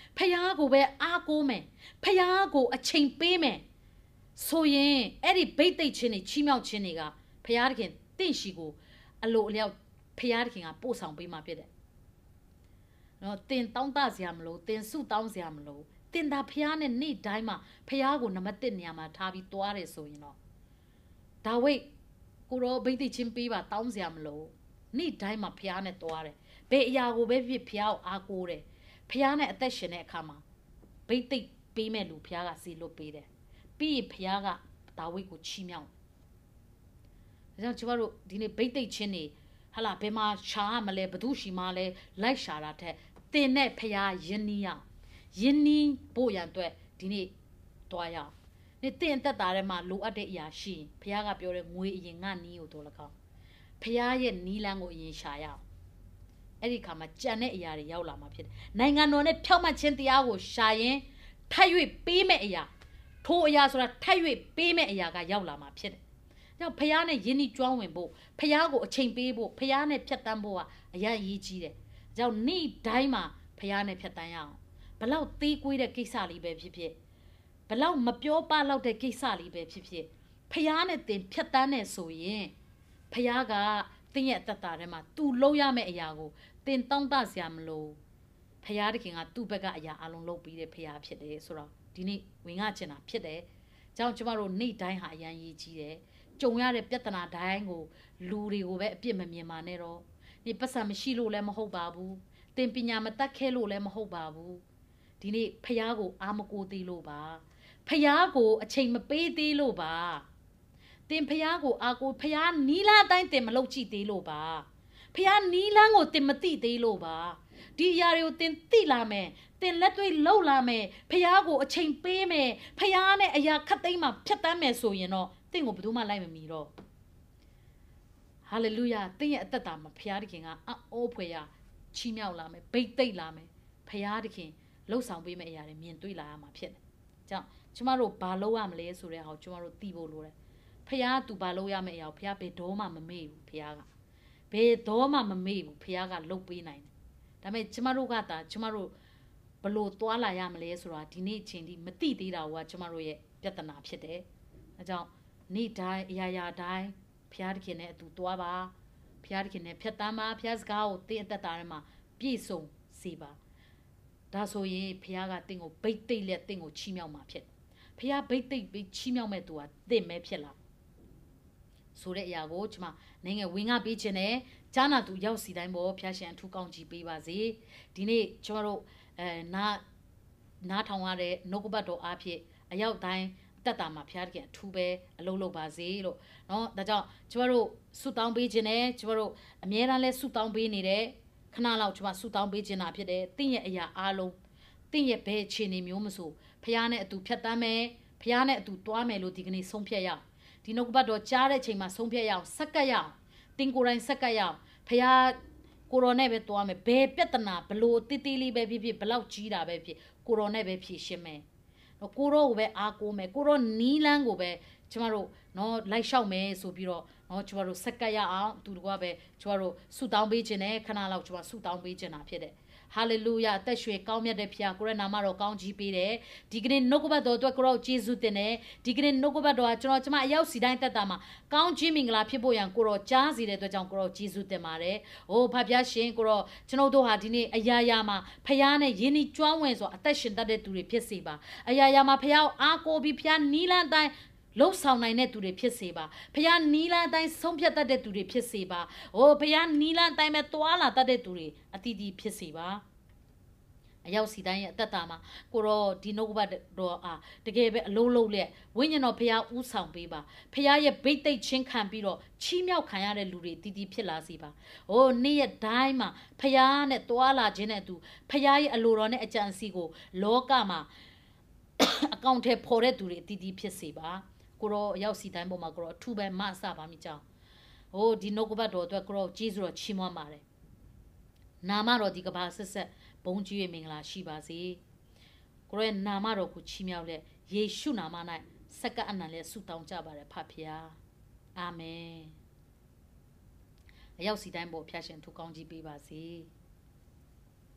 ဖယားကိုပဲအားကိုးမယ်ဖယားကိုအချိန်ပေးမယ်ဆိုရင်အဲ့ဒီဘိတ်သိက်ချင်းတွေချီးမြှောက်ခြင်းတွေကဖယားတခင်တင့်ရှိကိုအလိုအလျောက်ဖယားတခင်ကပို့ဆောင်ပေးမှာဖြစ်တယ်နော်တင်တောင်းတစရာမလိုတင်စုတောင်းစရာမလိုတင်တာဖယားနဲ့နေ့တိုင်းမှာဖယားကိုနံပါတ်တစ်နေရာမှာထားပြီးသွားတယ်ဆိုရင်တော့ဒါဝိတ်ကိုရောဘိတ်သိက်ချင်းပေးပါတောင်းစရာမလိုနေ့တိုင်းမှာဖယားနဲ့သွားတယ်ဘယ်အရာကိုပဲဖြစ်ဖယားကိုအားကိုးတယ်ဖယားနဲ့အသက်ရှင်တဲ့အခါမှာဘိတ်သိက်ပေးမဲ့လူဖယားကစီလွတ်ပေးတယ်ပြီးရင်ဖယားကဒါဝိတ်ကိုချီးမြှောက်ဒါကြောင့်ကျမတို့ဒီနေ့ဘိတ်သိက်ချင်းနေဟာလာဘယ်မှာရှားမလဲဘသူရှိမှလဲလိုက်ရှာတာတဲ့တင်နဲ့ဖယားယင်းနီးရယင်းနီးဖို့ရန်အတွက်ဒီနေ့တွားရအောင်နေတင်တက်တာထဲမှာလိုအပ်တဲ့အရာရှိရင်ဖယားကပြောတဲ့ငွေအရင်ငါနီးကိုတော့လကောက်ဖယားရဲ့နီးလန်းကိုအရင်ရှာရအောင်အဲ့ဒီခါမှာကြံတဲ့အရာတွေရောက်လာမှာဖြစ်တယ်နိုင်ငံတော်နဲ့ဖြောက်မှတ်ခြင်းတရားကိုရှာရင်ထပ်၍ပေးမဲ့အရာထိုအရာဆိုတာထပ်၍ပေးမဲ့အရာကရောက်လာမှာဖြစ်တယ်။ကြောင့်ဖယားနဲ့ယဉ်ဤကျွမ်းဝင်ဖို့ဖယားကိုအချိန်ပေးဖို့ဖယားနဲ့ဖြတ်တန်းဖို့ကအရာအရေးကြီးတယ်။ကြောင့်နေ့တိုင်းမှာဖယားနဲ့ဖြတ်တန်းရအောင်ဘလောက်သေးကွေးတဲ့ကိစ္စလေးပဲဖြစ်ဖြစ်ဘလောက်မပြောပလောက်တဲ့ကိစ္စလေးပဲဖြစ်ဖြစ်ဖယားနဲ့တင်ဖြတ်တန်းနေဆိုရင်ဖယားကတင်းရဲ့အသက်တာထဲမှာသူလုံးရမယ့်အရာကိုတင်တောင်းတစရာမလိုဖယားတခင်ကသူ့ဘက်ကအရာအလုံးလုပ်ပြီးတဲ့ဖယားဖြစ်တယ်ဆိုတော့ဒီနေ့ဝင်ငါချင်တာဖြစ်တယ်။ကြောင့်ကျမတို့နေ့တိုင်းဟာအရန်ရေးကြီးတယ်။ကြုံရတဲ့ပြဿနာတိုင်းကိုလူတွေကိုပဲအပြစ်မမြင်ပါနဲ့တော့။ဒီပတ်စံမရှိလို့လည်းမဟုတ်ပါဘူး။တင်ပညာမတတ်ခဲလို့လည်းမဟုတ်ပါဘူး။ဒီနေ့ဖယားကိုအာမကိုသေးလို့ပါ။ဖယားကိုအချိန်မပေးသေးလို့ပါ။တင်ဖယားကိုအာကိုဖယားနီးလာတိုင်းတင်မလုပ်ကြည့်သေးလို့ပါ။ဖယားနီးလန်းကိုတင်မသိသေးလို့ပါ။ဒီအရာတွေကိုတင်သိလာမယ်တင်လက်တွေ့လှုပ်လာမယ်ဖယားကိုအချိန်ပေးမယ်ဖယားနဲ့အရာခတ်သိမ်းမှာဖြတ်တန်းမယ်ဆိုရင်တော့တင့်ကိုဘယ်သူမှလိုက်မမီတော့ဟာလေလုယာတင့်ရဲ့အသက်တာမှာဖယားတခင်ကအောဖွယ်ရချီးမြှောက်လာမယ်ဘိတ်သိက်လာမယ်ဖယားတခင်လှုပ်ဆောင်ပေးမယ့်အရာတွေမြင်တွေ့လာရမှာဖြစ်တယ်။ကြောင့်ကျမတို့ဘာလုပ်ရမလဲဆိုတဲ့ဟာကိုကျမတို့သိဖို့လိုတယ်။ဖယားသူဘာလုပ်ရမယ့်အရာကိုဖယားဘယ်တော့မှမမေ့ဘူးဖယားကဘယ်တော့မှမမေ့ဘူးဖယားကလှုပ်ပေးနိုင်တယ်။ဒါပေမဲ့ကျမတို့ကသာကျမတို့ဘလို့သွားလာရမလဲဆိုတာဒီနေ့ချင်းဒီမသိသေးတာကကျမတို့ရဲ့ပြဿနာဖြစ်တယ်။အဲကြောင့်နေ့တိုင်းအရာရာတိုင်းဖျားတခင်နဲ့အတူသွားပါဖျားတခင်နဲ့ဖြတ်တန်းပါဖျားစကားကိုတင်းအသက်တာထဲမှာပြည့်စုံစေပါဒါဆိုရင်ဖျားကတင်းကိုဘိတ်သိက်လက်တင်းကိုချီးမြှောက်မှာဖြစ်ဖျားဘိတ်သိက်ပြီးချီးမြှောက်မဲ့သူကတင့်မဲဖြစ်လာဆိုတဲ့အရာကိုကျွန်မနိုင်ငံဝင်ငါပေးခြင်းနဲ့ဂျာနာသူရောက်စီတိုင်းပေါ်ဖျားရှင်အထူးကောင်းကြီးပေးပါစေဒီနေ့ကျွန်တော်တို့အဲနာနားထောင်ရတဲ့နှုတ်ကပတ်တော်အားဖြင့်အရောက်တိုင်းတက်တာမှာဖျားတခင်အထူးပဲအလုံးလုံးပါစေလို့เนาะဒါကြောင့်ကျမတို့ဆုတောင်းပေးခြင်းနဲ့ကျမတို့အမြဲတမ်းလဲဆုတောင်းပေးနေတဲ့ခဏလောက်ကျမဆုတောင်းပေးခြင်းတာဖြစ်တယ်တင့်ရဲ့အရာအားလုံးတင့်ရဲ့ဘယ်အခြေအနေမျိုးမဆိုဖျားနဲ့အတူဖြတ်တန်းမယ်ဖျားနဲ့အတူတွားမယ်လို့ဒီကနေ့ဆုံးဖြတ်ရအောင်ဒီနှုတ်ကပတ်တော်ကြားတဲ့အချိန်မှာဆုံးဖြတ်ရအောင်စက္ကပ်ရအောင်တင်ကိုယ်တိုင်စက္ကပ်ရအောင်ဖျားကိုရိုနဲ့ပဲတွားမယ်ဘယ်ပြဿနာဘလို့တိတိလေးပဲဖြစ်ဖြစ်ဘလောက်ကြီးတာပဲဖြစ်ကိုရိုနဲ့ပဲဖြေရှင်းမယ်ကိုရိုကိုပဲအားကိုးမယ်ကိုရိုနီးလန်းကိုပဲကျမတို့နော်လိုက်လျှောက်မယ်ဆိုပြီးတော့နော်ကျမတို့စက္ကပ်ရအောင်သူတို့ကပဲကျမတို့ဆုတောင်းပေးခြင်းနဲ့ခဏလောက်ကျမဆုတောင်းပေးခြင်းတာဖြစ်တယ်ဟာလေလုယာအသက်ရွှေကောင်းမြတ်တဲ့ဖခင်ကိုရနာမတော်ကောင်းကြီးပေးတယ်ဒီကနေ့နှုတ်ကပတ်တော်အတွက်ကိုရောယေရှုတင်တယ်ဒီကနေ့နှုတ်ကပတ်တော်ကကျွန်တော်ကျမအရောက်စီတိုင်းသက်တာမှာကောင်းခြင်းမင်္ဂလာဖြစ်ဖို့ရန်ကိုရောကြားစီတဲ့အတွက်ကြောင့်ကိုရောယေရှုတင်ပါတယ်ဟိုဖဖျားရှင်ကိုရောကျွန်တော်တို့ဟာဒီနေ့အရာရာမှာဖခင်နဲ့ယဉ်ဤကျွမ်းဝင်ဆိုအသက်ရှင်တတ်တဲ့သူတွေဖြစ်စေပါအရာရာမှာဖခင်အားကိုးပြီးဖခင်နီးလန်းတိုင်းလှုပ်ဆောင်နိုင်တဲ့သူတွေဖြစ်စေပါဖခင်နီးလန်းအတိုင်းဆုံးဖြတ်တတ်တဲ့သူတွေဖြစ်စေပါဟိုဖခင်နီးလန်းအတိုင်းပဲတွာလာတတ်တဲ့သူတွေအတီးတီးဖြစ်စေပါအရောက်စီတိုင်းရဲ့အသက်တာမှာကိုရောဒီနှုတ်ကပတ်တော်အားတကယ်ပဲအလုံးလုံးလက်ဝိညာဉ်တော်ဖခင်ဥဆောင်ပေးပါဖခင်ရဲ့ဗိတ်သိက်ချင်းခံပြီးတော့ချီးမြှောက်ခံရတဲ့လူတွေတည်တည်ဖြစ်လာစေပါဟိုနေ့ရက်တိုင်းမှာဖခင်နဲ့တွာလာခြင်းနဲ့အတူဖခင်ရဲ့အလိုတော်နဲ့အကြံစီကိုလောကမှာအကောင့်ထဲပေါ်တဲ့သူတွေတည်တည်ဖြစ်စေပါကိုရောအရောက်စီတိုင်းပေါ်မှာကိုရောအထူးပဲမအစပါမိကြောင်းဟိုဒီနှုတ်ကပတ်တော်အတွက်ကိုရောကျေးဇူးတော်ချီးမွမ်းပါတယ်နာမတော်ဒီကဘာဆက်ဆက်ဘုန်းကြီးရဲ့မင်္ဂလာရှိပါစေကိုရောရဲ့နာမတော်ကိုချီးမြှောက်လက်ယေရှုနာမ၌စက္ကအနံနဲ့ဆုတောင်းကြပါတယ်ဖဖျားအာမင်အရောက်စီတိုင်းပေါ်ဖျားရှင်ထူကောင်းကြီးပေးပါစေ